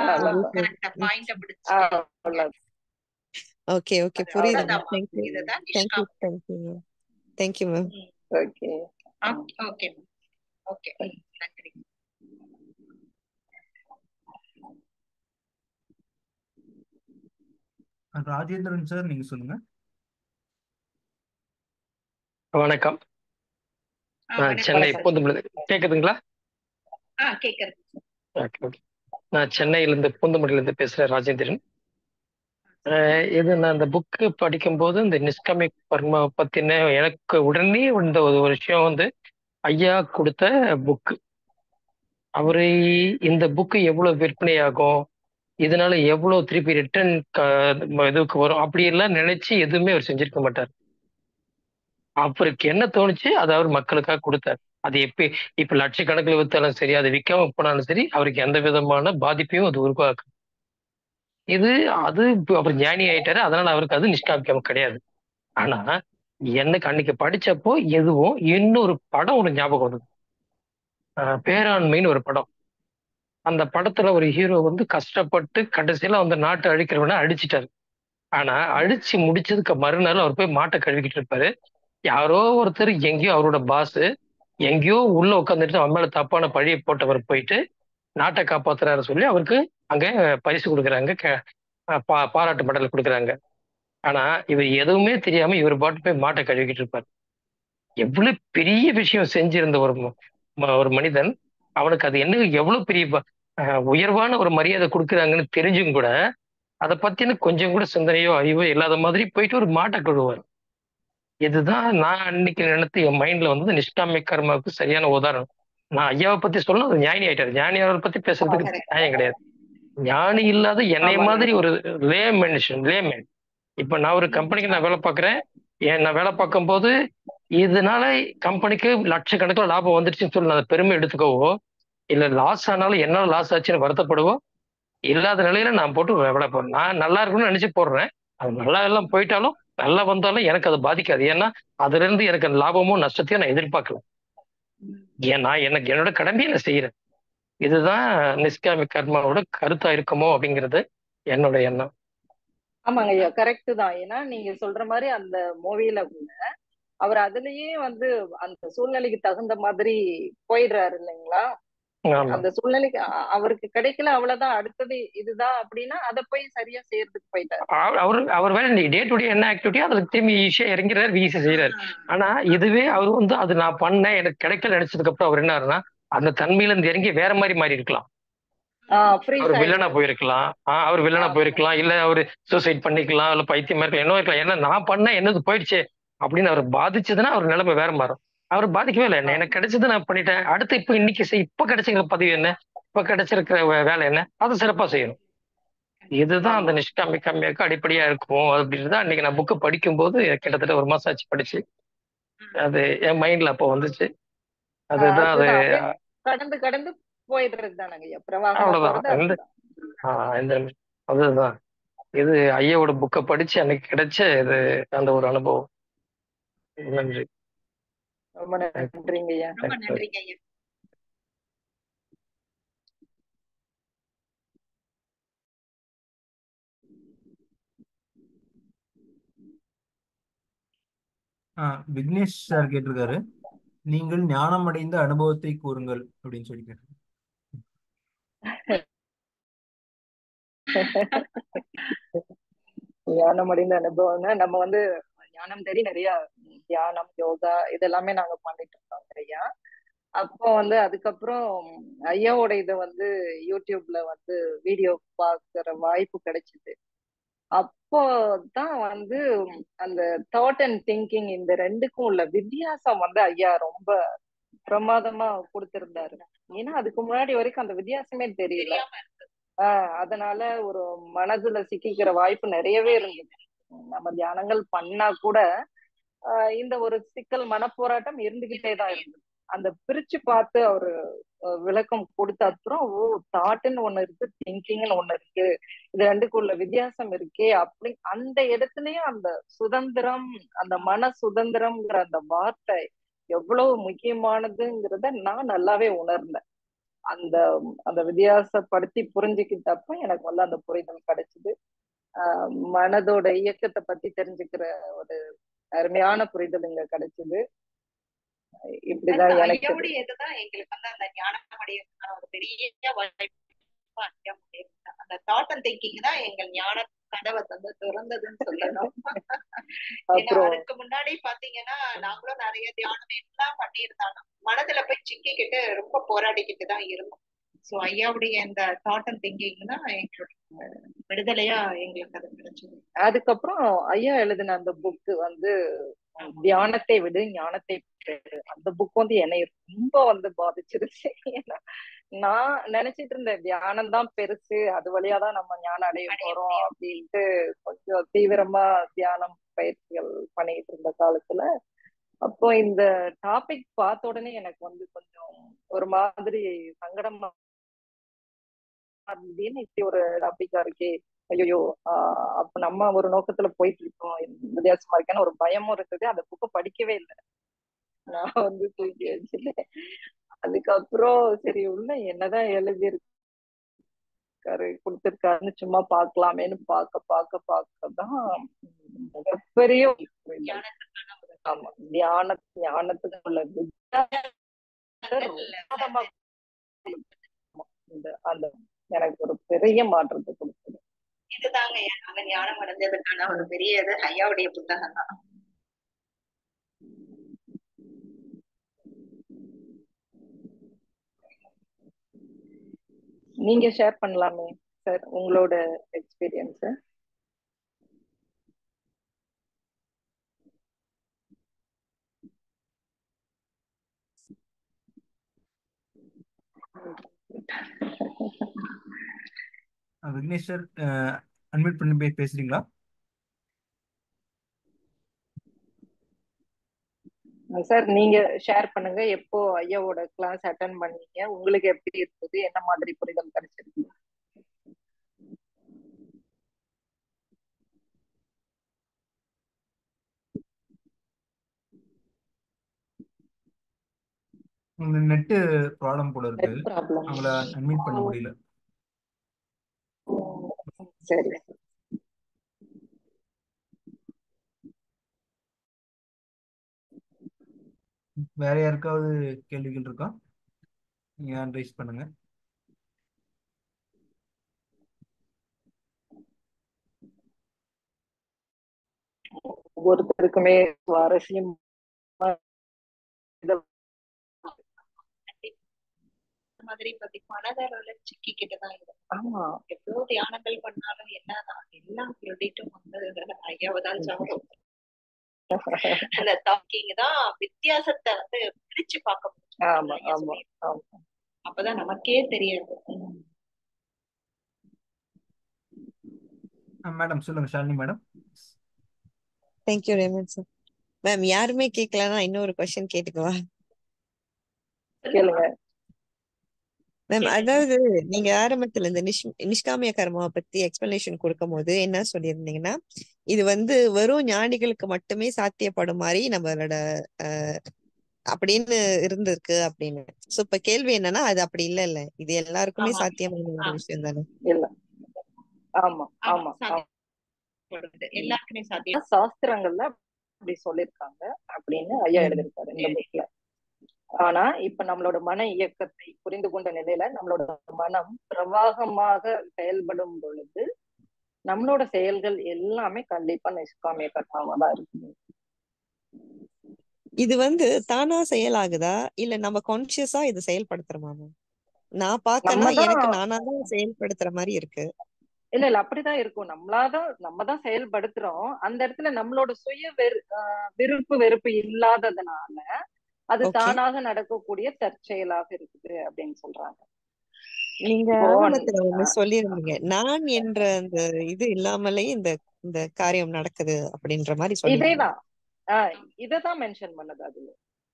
ஓகே, ஓகே, புரியுது ma'am. Thank you, thank you, thank you ma'am. Thank you ma'am. Okay, okay, okay, நன்றி. ராஜேந்திரன் சார், நீங்க சொல்லுங்க. வணக்கம், நான் சென்னை பூந்தமல்லி. கேக்குதுங்களா? கேக்குது. நான் சென்னையிலிருந்து பூந்தமல்லியிலிருந்து பேசுறேன், ராஜேந்திரன். இது நான் இந்த புக்கு படிக்கும்போது இந்த நிஷ்காமிக் கர்மா பத்தின எனக்கு உடனே வந்த ஒரு விஷயம் ஐயா கொடுத்த புக்கு. அவரு இந்த புக்கு எவ்வளவு விற்பனை ஆகும், இதனால எவ்வளவு திருப்பி ரிட்டர்ன் இதுக்கு வரும் அப்படியெல்லாம் நினைச்சு எதுவுமே அவர் செஞ்சிருக்க மாட்டார். அவருக்கு என்ன தோணுச்சு அதை அவர் மக்களுக்காக கொடுத்தார். அது இப்ப லட்சக்கணக்கில் வித்தாலும் சரி, அது விற்காம போனாலும் சரி, அவருக்கு எந்த விதமான பாதிப்பையும் அது உருவாக்கும். அது அவர் ஞானி ஆயிட்டாரு, அதனால அவருக்கு அது நிஷ்காமியம் கிடையாது. ஆனா எனக்கு அன்னைக்கு படிச்சப்போ எதுவும் இன்னொரு படம் ஒரு ஞாபகம் வந்தது. பேராண்மைன்னு ஒரு படம். அந்த படத்துல ஒரு ஹீரோ கஷ்டப்பட்டு கடைசியில நாட்டை அழிக்கிறவன அடிச்சிட்டாரு. ஆனா அடிச்சு முடிச்சதுக்கு மறுநாள் அவர் போய் மாட்டை கழுவிக்கிட்டு இருப்பாரு. யாரோ ஒருத்தர் எங்கேயோ அவரோட பாஸ் எங்கேயோ உள்ள உட்காந்துட்டு அவன் மேல தப்பான பழியை போட்டவர் போயிட்டு நாட்டை காப்பாத்துறாரு சொல்லி அவருக்கு அங்க பரிசு கொடுக்குறாங்க, பாராட்டு மடல் கொடுக்குறாங்க. ஆனா இவர் எதுவுமே தெரியாம இவர் பாட்டு போய் மாட்டை கழுவிக்கிட்டு இருப்பார். எவ்வளவு பெரிய விஷயம் செஞ்சிருந்த ஒரு மனிதன், அவனுக்கு அது என்ன எவ்வளவு பெரிய உயர்வான ஒரு மரியாதை கொடுக்குறாங்கன்னு தெரிஞ்சும் கூட அதை பத்தின கொஞ்சம் கூட சிந்தனையோ அறிவோ இல்லாத மாதிரி போயிட்டு ஒரு மாட்டை கழுவார். இதுதான் நான் அன்னைக்கு நினைத்து என் மைண்ட்ல வந்து நிஷ்காமிய கர்மாவுக்கு சரியான உதாரணம். நான் ஐயாவை பத்தி சொல்லணும், அது ஞானி ஆயிட்டாரு. ஞானி அவரை பத்தி பேசுறதுக்கு நியாயம் கிடையாது. ஞானி இல்லாத என்னை மாதிரி ஒரு லே மேன். இப்ப நான் ஒரு கம்பெனிக்கு நான் வேலை பார்க்குறேன். நான் வேலை பார்க்கும் போது இதனால கம்பெனிக்கு லட்சக்கணக்கில் லாபம் வந்துருச்சுன்னு சொல்லி நான் பெருமை எடுத்துக்கவோ, இல்ல லாஸ் ஆனாலும் என்னால லாஸ் ஆச்சுன்னு வருத்தப்படுவோ இல்லாத நிலையில நான் போட்டு வேலை போடுறேன். நான் நல்லா இருக்கணும்னு நினைச்சு போடுறேன். அது நல்லா எல்லாம் போயிட்டாலும் நல்லா வந்தாலும் எனக்கு அது பாதிக்காது. ஏன்னா அதுல இருந்து எனக்கு லாபமோ நஷ்டத்தையோ நான் எதிர்பார்க்கல. ஏன்னா எனக்கு என்னோட கடமையை நான் செய்யறேன். இதுதான் நிஷ்காமி கர்மாவோட கருத்தா இருக்குமோ அப்படிங்கிறது என்னோட எண்ணம். ஆமாங்க ஐயா, கரெக்ட் தான். ஏன்னா நீங்க சொல்ற மாதிரி அந்த மூவில கூட அவர் அதுலயே வந்து அந்த சூழ்நிலைக்கு தகுந்த மாதிரி போயிடுறாரு இல்லைங்களா? அந்த சூழ்நிலைக்கு அவருக்கு கிடைக்கல, அவ்வளவுதான், அடுத்தது இதுதான் அப்படின்னா அதை போய் சரியா செய்யறதுக்கு போயிட்டாரு. அவர் வேலை டே டு டே என்ன ஆக்டிவிட்டி அதுல திரும்பி ஈஸியா இறங்கிறாரு, ஈஸியா செய்யறாரு. ஆனா இதுவே அவர் வந்து அது நான் பண்ணேன் எனக்கு கிடைக்கல நினைச்சதுக்கு அப்புறம் அவர் என்ன அந்த தன்மையில இருந்து இறங்கி வேற மாதிரி மாறி இருக்கலாம். அவர் வில்லனா போயிருக்கலாம், இல்ல அவரு சூசைட் பண்ணிக்கலாம், இல்ல பைத்தியமா இருக்கலாம், என்ன இருக்கலாம். ஏன்னா நான் பண்ண என்னது போயிடுச்சு அப்படின்னு அவர் பாதிச்சதுன்னா அவர் நிலைமை வேற மாறும். அவர் பாதிக்கவே இல்லை. எனக்கு கிடைச்சது நான் பண்ணிட்டேன். அடுத்து இப்ப கிடைச்சிருக்க பதிவு என்ன, இப்ப கிடைச்சிருக்கிற வேலை என்ன, அதை சிறப்பா செய்யணும். இதுதான் அந்த நிஷ்காமி கம்மியாக்கு அடிப்படையா இருக்கும் அப்படின்றத அன்னைக்கு நான் புக்கு படிக்கும் போது கிட்டத்தட்ட ஒரு மாசம் ஆச்சு படிச்சு. அது என் மைண்ட்ல அப்போ வந்துச்சு. அதுதான் அது கடந்து கடந்து போயிடுறது தானங்க அவ்வளவுதான். அதுதான் இது ஐயாவோட புக்கை படிச்சு அன்னைக்கு கிடைச்ச இது அந்த ஒரு அனுபவம். நன்றி. ரொம்ப நன்றிங்க ஐயா. ரொம்ப நன்றிங்க ஐயா. விக்னேஷ் சார் கேட்டிருக்காரு, நீங்கள் ஞானம் அடைந்த அனுபவத்தை கூறுங்கள் அப்படின்னு சொல்லி கேட்டு. ஞானம் அடைந்த அனுபவம்னா நம்ம வந்து ஞானம் தேடி நிறைய தியானம் யோகா இதெல்லாமே நாங்க பண்ணிட்டு இருக்கோம் ஐயா. அப்போ வந்து அதுக்கப்புறம் ஐயாவோட இதை வந்து யூடியூப்ல வந்து வீடியோ பார்க்குற வாய்ப்பு கிடைச்சிது. அப்போதான் வந்து அந்த தாட் அண்ட் திங்கிங் இந்த ரெண்டுக்கும் உள்ள வித்தியாசம் வந்து ஐயா ரொம்ப பிரமாதமா கொடுத்திருந்தாரு. ஏன்னா அதுக்கு முன்னாடி வரைக்கும் அந்த வித்தியாசமே தெரியல. அதனால ஒரு மனதுல சிக்கிக்கிற வாய்ப்பு நிறையவே இருந்தது. நம்ம தியானங்கள் பண்ணா கூட இந்த ஒரு சிக்கல் மனப்போராட்டம் இருந்துகிட்டே தான் இருந்தது. அந்த பிரிச்சு பார்த்து அவரு விளக்கம் கொடுத்த அப்புறம் தாட்டுன்னு ஒண்ணு இருக்கு, திங்கிங்னு ஒண்ணு இருக்கு, இது ரெண்டுக்குள்ள வித்தியாசம் இருக்கே அப்படி அந்த இடத்துலயும் அந்த சுதந்திரம், அந்த மன சுதந்திரம்ங்கிற அந்த வார்த்தை எவ்வளவு முக்கியமானதுங்கிறத நான் நல்லாவே உணர்ந்தேன். அந்த அந்த வித்தியாசப்படுத்தி புரிஞ்சுக்கிட்டப்ப எனக்கு வந்து அந்த புரிதல் கிடைச்சது. மனதோட இயக்கத்தை பத்தி தெரிஞ்சுக்கிற ஒரு அருமையான புரிதல் இங்க கிடைச்சது. இப்படிதான் எனக்கு எங்களுக்கு வந்து அந்த ஞானம் அடையறதுக்கான ஒரு பெரிய வாய்ப்பு அந்த தாட் அண்ட் திங்கிங் தான் எங்கள் ஞான கதவை வந்து திறந்ததுன்னு சொல்லணும். அதுக்கு முன்னாடி பாத்தீங்கன்னா நாங்களும் நிறைய தியானம் எல்லாம் பண்ணியிருந்தாலும் மனதுல போய் சிக்கிக்கிட்டு ரொம்ப போராடிக்கிட்டு தான் இருந்தோம். சோ ஐயாவுடைய இந்த தாட் அண்ட் திங்கிங் தான் எங்களோட விடுதலையா எங்களுக்கு அது கிடைச்சது. அதுக்கப்புறம் ஐயா எழுதின அந்த புக்கு வந்து தியானத்தை விடு ஞானத்தை பெறு, அந்த புக் வந்து என்னை ரொம்ப வந்து பாதிச்சிருச்சு. ஏன்னா நான் நினைச்சிட்டு இருந்தேன் தியானம் தான் பெருசு, அது வழியாதான் நம்ம ஞானம் அடைய போறோம் அப்படின்ட்டு கொஞ்சம் தீவிரமா தியானம் பயிற்சிகள் பண்ணிட்டு இருந்த காலத்துல அப்போ இந்த டாபிக் பார்த்த உடனே எனக்கு வந்து கொஞ்சம் ஒரு மாதிரி சங்கடமா இப்படி ஒரு டாபிக்கா இருக்கே, ஐயோ அப்ப நம்ம ஒரு நோக்கத்துல போயிட்டு இருக்கோம், வித்தியாசமா இருக்கேன்னு ஒரு பயமும் இருக்குது. அந்த புக்கை படிக்கவே இல்லை, நான் வந்து தூக்கி வச்சுட்டேன். அதுக்கப்புறம் சரி உள்ள என்னதான் எழுதியிருக்காரு கொடுத்திருக்காருன்னு சும்மா பார்க்கலாமேன்னு பார்க்கதான் மிகப்பெரிய ஆமா ஞானத்துக்கு உள்ள அந்த எனக்கு ஒரு பெரிய மாற்றத்தை கொடுத்தது. இதுதாங்க நாங்க ஞானம் அடைஞ்சதுக்கான ஒரு பெரிய இது ஐயாவுடைய புத்தகம் தான். நீங்க ஷேர் பண்ணலாமே சார் உங்களோட எக்ஸ்பீரியன்ஸ்? விக்னேஷ் சார் அன்மியூட் பண்ணி பேசுறீங்களா? சார் நீங்க ஷேர் பண்ணுங்க, எப்போ ஐயாவோட கிளாஸ் அட்டன் பண்ணீங்க, உங்களுக்கு எப்படி இருந்தது, என்ன மாதிரி புரிதல் கிடைச்சிருக்கு? உங்க நெட் ப்ராப்ளம் போல இருக்கு, நெட் ப்ராப்ளம். அவங்கள அன்மியூட் பண்ண முடியல. சரி. வேற யாருக்காவது கேள்விகள் இருக்கா? நீங்க ஹேண்ட் ரைஸ் பண்ணுங்க. ஒவ்வொருத்தருக்குமே சுவாரஸ்யம் மாதிரி பத்தி மனதள சிக்கிக்கிட்டுதான் இருக்கும். ஆமா, எவ்வளவு தியானங்கள் பண்ணாலும் என்னதான் எல்லா கிரெடிட்டும் வந்து ஐயாவை தான் சாப்பிடும். அந்த டாக்கிங் தான் வித்தியாசத்தை வந்து பிரிச்சு பார்க்க முடியும். ஆமா ஆமா ஆமா. அப்பதான் நமக்கே தெரியாது. மேடம் சொல்லுங்க, Shalini madam. Thank you Raman sir. Ma'am யாருமே கேட்கலன்னா இன்னொரு கொஸ்டின் கேட்டுக்குவா? கேளுங்க மேம், அதாவது நீங்க ஆரம்பத்துல இந்த நிஷ்காமிய கர்மாவை பத்தி எக்ஸ்பிளனேஷன் கொடுக்கும் போது என்ன சொல்லியிருந்தீங்கன்னா, இது வந்து வெறும் ஞானிகளுக்கு மட்டுமே சாத்தியப்படும் மாதிரி நம்மளோட அப்படின்னு இருந்திருக்கு அப்படின்னு. சோ இப்ப கேள்வி என்னன்னா, அது அப்படி இல்ல, இது எல்லாருக்குமே சாத்தியமான ஒரு விஷயம் தானே? இல்ல. ஆமா ஆமா ஆமா, எல்லாருக்குமே சாத்தியம். சாஸ்திரங்கள்ல அப்படி சொல்லிருக்காங்க அப்படின்னு ஐயா எழுதியிருக்காரு இந்த புக்ல. ஆனா இப்ப நம்மளோட மன இயக்கத்தை புரிந்து கொண்ட நிலையில நம்மளோட மனம் பிரவாகமாக செயல்படும் பொழுது நம்மளோட செயல்கள் எல்லாமே கண்டிப்பா நிஷ்காமிய கர்மாவா தான் இருக்கு. இது வந்து தானா செயலாகுதா இல்ல நம்ம கான்சியஸா இது செயல்படுத்துறோமா? நான் பாக்கனா எனக்கு நானாதான் செயல்படுத்துற மாதிரி இருக்கு. இல்ல இல்ல, அப்படிதான் இருக்கும். நம்ம தான் செயல்படுத்துறோம். அந்த இடத்துல நம்மளோட சுய விருப்பு வெறுப்பு இல்லாததுனால அது தானாக நடக்கக்கூடிய தற்செயலாக இருக்குது அப்படின்னு சொல்றாங்க. நீங்க ஆரம்பத்துல ஒண்ணு சொல்லியிருந்தீங்க, நான் என்ற அந்த இது இல்லாமலே இந்த இந்த காரியம் நடக்குது அப்படின்ற மாதிரி சொல்லி. இதேதான் இததான் மென்ஷன் பண்ணது அதுல.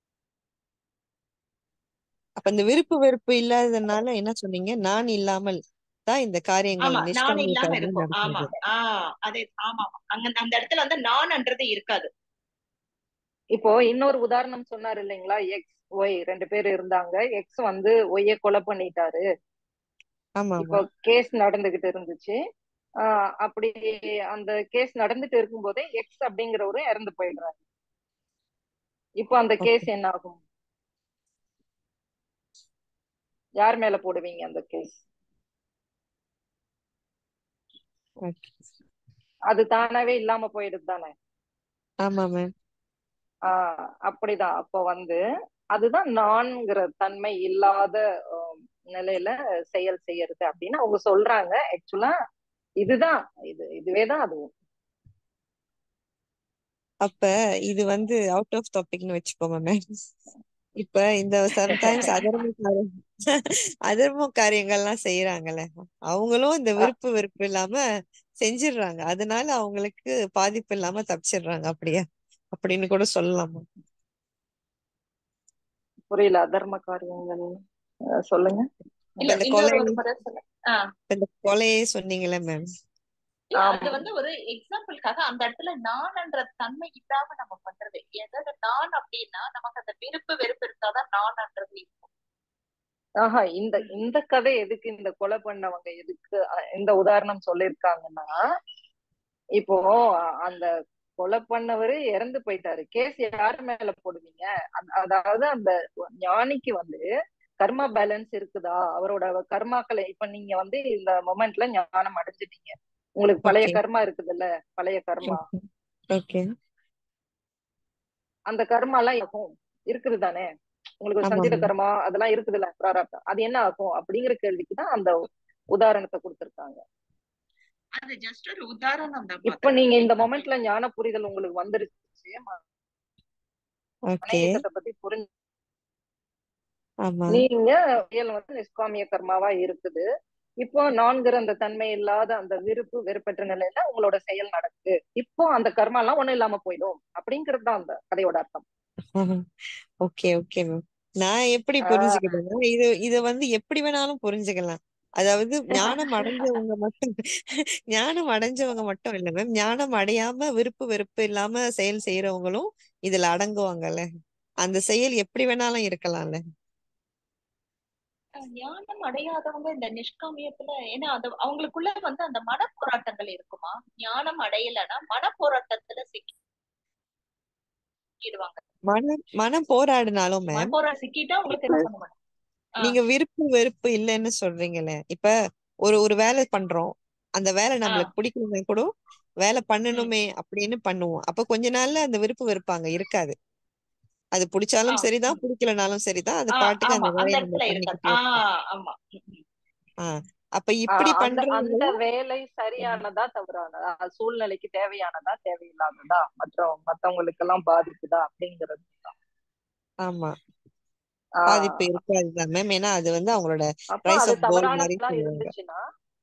அப்ப இந்த விருப்பு வெறுப்பு இல்லாததுனால என்ன சொன்னீங்க? நான் இல்லாமல் தான் இந்த காரியங்கள் நிஷ்காமிய கர்மம் நடக்குது. அதே ஆமா, அந்த இடத்துல வந்து நான்ன்றது இருக்காது. இப்போ இன்னொரு உதாரணம் சொன்னாரு இல்லைங்களா, எக்ஸ் ஒய் 2 பேர் இருந்தாங்க. எக்ஸ் வந்து ஒய்ய கொலை பண்ணிட்டாரு. இப்போ கேஸ் நடந்துகிட்டு இருந்துச்சு. அப்படி அந்த கேஸ் நடந்துட்டு இருக்கும் போதே எக்ஸ் அப்படிங்கிறவரு இறந்து போயிடுறாரு. இப்போ அந்த கேஸ் என்ன ஆகும்? யார் மேல போடுவீங்க அந்த கேஸ்? அது தானாவே இல்லாம போயிடுது தானே? ஆமா மேம். அப்படிதான். அப்போ வந்து அதுதான் நான்கிற தன்மை இல்லாத நிலையில செயல் செய்யறது அப்படின்னு அவங்க சொல்றாங்க. ஆக்சுவலா இதுதான் இதுவேதான் அதுவும். அப்ப இது வந்து அவுட் ஆஃப் டாபிக்னு வச்சுக்கோங்க மேம். இப்ப இந்த சம்டைம்ஸ் அதர்ம காரியங்கள்லாம் செய்யறாங்கல்ல, அவங்களும் இந்த விருப்பு வெறுப்பு இல்லாம செஞ்சிடுறாங்க. அதனால அவங்களுக்கு பாதிப்பு இல்லாம தப்பிச்சிடுறாங்க. அப்படியா அப்படின்னு கூட சொல்லலாமா? புரியல. அதர்ம காரியங்கள் சொல்லுங்க. இந்த கொலையே சொன்னீங்கல்ல மேம், அது வந்து ஒரு எக்ஸாம்பிளுக்காக அந்த இடத்துல நான்ன்ற தன்மை இல்லாம நம்ம பண்றது. எதாவது நான் அப்படின்னா நமக்கு அந்த விருப்பு வெறுப்பு இருந்தாதான் நான்ன்றது இருக்கும். இந்த கதை எதுக்கு, இந்த கொலை பண்ணவங்க எதுக்கு இந்த உதாரணம் சொல்லிருக்காங்கன்னா, இப்போ அந்த கொலை பண்ணவரு இறந்து போயிட்டாரு. கேஸ் யாரு மேல போடுவீங்க? அதாவது அந்த ஞானிக்கு வந்து கர்மா பேலன்ஸ் இருக்குதா, அவரோட கர்மாக்களை இப்ப நீங்க வந்து இந்த மொமெண்ட்ல ஞானம் அடைஞ்சிட்டீங்க, உங்களுக்கு பழைய கர்மா இருக்குதுல்ல, பழைய கர்மா, அந்த கர்மா எல்லாம் இருக்குது தானே, உங்களுக்கு சஞ்சித கர்மா அதெல்லாம் இருக்குதுல்ல, பிராரப்தம், அது என்ன ஆகும் அப்படிங்கிற கேள்விக்குதான் அந்த உதாரணத்தை கொடுத்திருக்காங்க. அது ஜஸ்ட் ஒரு உதாரணம் தான். இப்ப நீங்க இந்த மொமெண்ட்ல ஞான புரிதல் உங்களுக்கு வந்துருச்சு, ஓகே இயக்கத்தை பத்தி புரிஞ்சு ஆமா நீங்க செயல் வந்து நிஷ்காமிய கர்மாவா இருக்குது. இப்போ நான்கிற அந்த தன்மை இல்லாத அந்த விருப்பு வெறுப்பற்ற நிலையில உங்களோட செயல் நடக்குது. இப்போ அந்த கர்மா எல்லாம் ஒண்ணும் இல்லாம போயிடும் அப்படிங்கிறது தான் அந்த கதையோட அர்த்தம். Okay okay ma'am. நான் எப்படி புரிஞ்சுக்கிட்டேன்னா இது வந்து எப்படி வேணாலும் புரிஞ்சுக்கலாம். அதாவது ஞானம் அடைஞ்சவங்க மட்டும் இல்ல மேம், ஞானம் அடையாம விருப்பு வெறுப்பு இல்லாம செயல் செய்யறவங்களும் இதுல அடங்குவாங்கல்ல. அந்த செயல் எப்படி வேணாலும் இருக்கலாம்ல. ஞானம் அடையாதவங்க இந்த நிஷ்காமியத்துல, ஏன்னா அது அவங்களுக்குள்ள வந்து அந்த மனப்போராட்டங்கள் இருக்குமா? ஞானம் அடையலைன்னா மனப்போராட்டத்துல சிக்கிடுவாங்க. மனம் போராடினாலும் மேம், மனப்போராட்டம் சிக்கிட்டா உங்களுக்கு என்ன பண்ண மாட்டாங்க. நீங்க விருப்பு வெறுப்பு இல்லைன்னு சொல்றீங்கல்ல. இப்ப ஒரு வேலை பண்றோம், அந்த வேலை நம்மளுக்கு பிடிக்கலன்னா கூட வேலை பண்ணணுமே அப்படின்னு பண்ணுவோம். அப்ப கொஞ்ச நாள்ல அந்த விருப்பு வெறுப்பு அங்க இருக்காது. அது பிடிச்சாலும் சரிதான், பிடிக்கலனாலும் சரிதான், அது பாட்டுக்கு அந்த வேலையை நம்ம பண்ணிக்கிட்டே இருப்போம். ஆமா. அப்ப இப்படி அந்த பண்றவங்க வேலை சரியானதா தவறானதா, சூழ்நிலைக்கு தேவையானதா தேவையில்லாததா, மற்றவங்களுக்கு எல்லாம் பாதிக்குதா அப்படிங்கிறது தான். ஆமா பாதிப்பு இருக்காதுதான் மேம். ஏன்னா அது வந்து அவங்களோட அப்ப ரைஸ் அது ஆஃப் கோல் மாதிரி தவறானதா சொல்லுவாங்க. இருந்துச்சுன்னா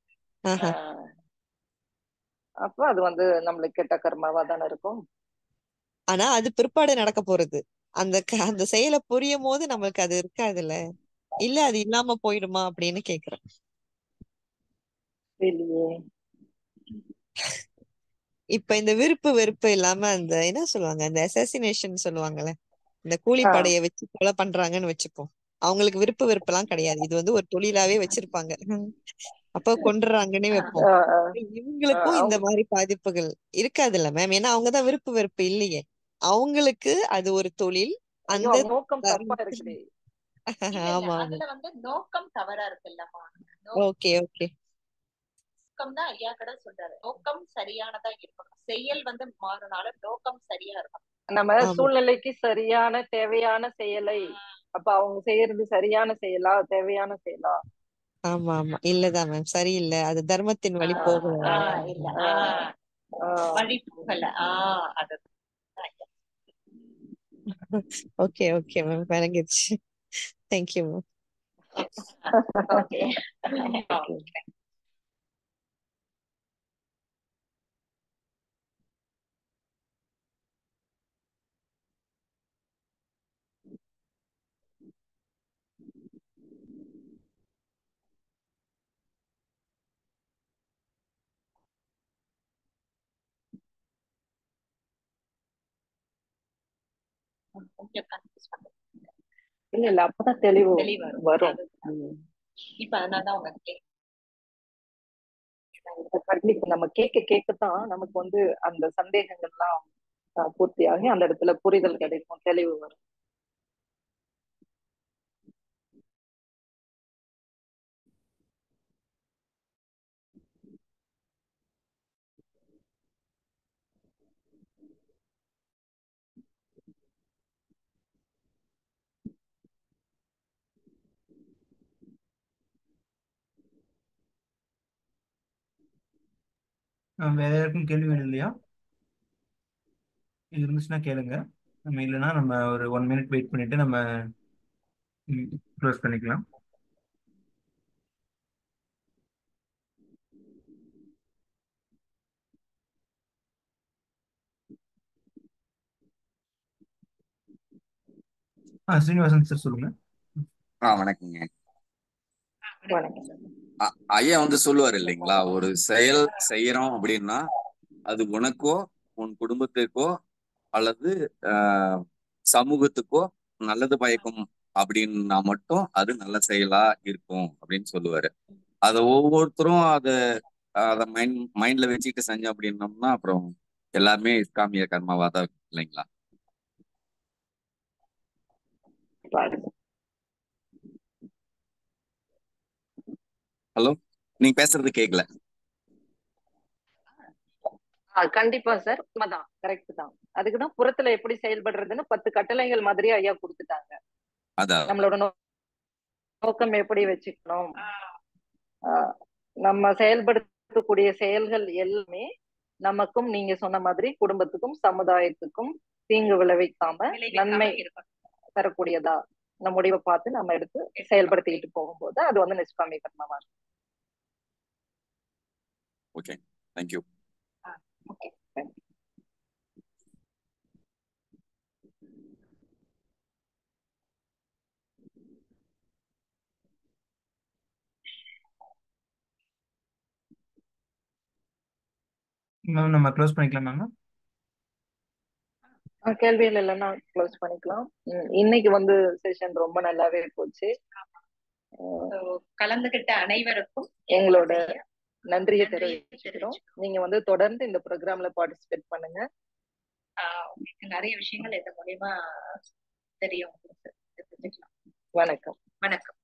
அப்ப அது வந்து நம்மளுக்கு கெட்ட கர்மாவா தானே இருக்கும். ஆனா அது பிற்பாடு நடக்க போறது. அந்த செயலை புரியும் போது நம்மளுக்கு அது இருக்காதுல்ல. இல்ல அது இல்லாம போயிடுமா அப்படின்னு கேக்குறேன். இப்ப இந்த விருப்பு வெறுப்பு இல்லாம அந்த என்ன சொல்லுவாங்க, அந்த அசாசினேஷன் சொல்லுவாங்கல்ல, இந்த கூலிப்படையை வச்சு கொலை பண்றாங்கன்னு வச்சுப்போம். அவங்களுக்கு விருப்பு வெறுப்பு எல்லாம் கிடையாது. இது வந்து ஒரு தொழிலாவே வச்சிருப்பாங்க. அப்ப கொன்றுறாங்கன்னே வைப்போம். இவங்களுக்கும் இந்த மாதிரி பாதிப்புகள் இருக்காதுல்ல மேம். ஏன்னா அவங்கதான் விருப்பு வெறுப்பு இல்லையே. அவங்களுக்கு அது ஒரு தொழில். அந்த நோக்கம் தப்பா இருக்குது. ஆமா அதுல வந்து நோக்கம் தவறா இருக்குல்லம்மா. Okay okay. நோக்கம் தான் ஐயா கடை சொல்றாரு. நோக்கம் சரியானதா இருக்கணும். செயல் வந்து மாறினாலும் நோக்கம் சரியா இருக்கணும். நம்ம சூழ்நிலைக்கு சரியான தேவையான செயலை, அப்ப அவங்க செய்யறது சரியான செயலா தேவையான செயலா? ஆமா ஆமா இல்லதான் மேம், சரியில்லை. அது தர்மத்தின் வழி போகல. வழி போகல. அது ஓகே ஓகே மேம், விளங்கிடுச்சு. Thank you ma'am. ஓகே. இல்ல அப்பதான் தெளிவு வரும். இப்ப அதனாலதான் உங்களுக்கு நம்ம கேட்கத்தான் நமக்கு வந்து அந்த சந்தேகங்கள்லாம் பூர்த்தியாகி அந்த இடத்துல புரிதல் கிடைக்கும், தெளிவு வரும். வேற யாருக்கும் கேள்விகள் இல்லையா? இருந்துச்சுன்னா கேளுங்க. நம்ம இல்லைன்னா நம்ம ஒரு 1 மினிட் வெயிட் பண்ணிட்டு நம்ம க்ளோஸ் பண்ணிக்கலாம். ஸ்ரீனிவாசன் சார் சொல்லுங்க. வணக்கங்க. ஐயா வந்து சொல்லுவார் இல்லைங்களா, ஒரு செயல் செய்யறோம் அப்படின்னா அது உனக்கோ உன் குடும்பத்துக்கோ அல்லது சமூகத்துக்கோ நல்லது பயக்கும் அப்படின்னா மட்டும் அது நல்ல செயலா இருக்கும் அப்படின்னு சொல்லுவாரு. அதை ஒவ்வொருத்தரும் அதை மைண்ட்ல வச்சுக்கிட்டு செஞ்சோம் அப்படின்னோம்னா அப்புறம் எல்லாமே இஸ்லாமிய கர்மாவா தான் இல்லைங்களா? ஹலோ, நீங்க பேசுறது கேட்கல. கண்டிப்பா சார், உண்மைதான், கரெக்ட் தான். அதுக்குதான் புறத்துல எப்படி செயல்படுறதுன்னு 10 கட்டளைகள் மாதிரி ஐயா கொடுத்துட்டாங்க. நம்மளோட நோக்கம் எப்படி வச்சுக்கணும், நம்ம செயல்படுத்தக்கூடிய செயல்கள் எல்லாமே நமக்கும் நீங்க சொன்ன மாதிரி குடும்பத்துக்கும் சமுதாயத்துக்கும் தீங்கு விளைவிக்காம நன்மை தரக்கூடியதா நம்ம முடிவை பார்த்து நம்ம எடுத்து செயல்படுத்திக்கிட்டு போகும்போது அது வந்து நிஷ்காமிய கர்மாவா இருக்கும். Okay, thank you. ஓகே, மேம் நம்ம க்ளோஸ் பண்ணிக்கலாம் மேம். கேள்விகள் இல்லைன்னா க்ளோஸ் பண்ணிக்கலாம். இன்னைக்கு வந்து செஷன் ரொம்ப நல்லாவே போச்சு. கலந்துகிட்ட அனைவருக்கும் எங்களோட நன்றியை தெரிவிச்சுக்கிறோம். நீங்க வந்து தொடர்ந்து இந்த ப்ரோக்ராம்ல பார்ட்டிசிபேட் பண்ணுங்க. நிறைய விஷயங்கள் இது மூலியமா தெரியும். வணக்கம். வணக்கம்.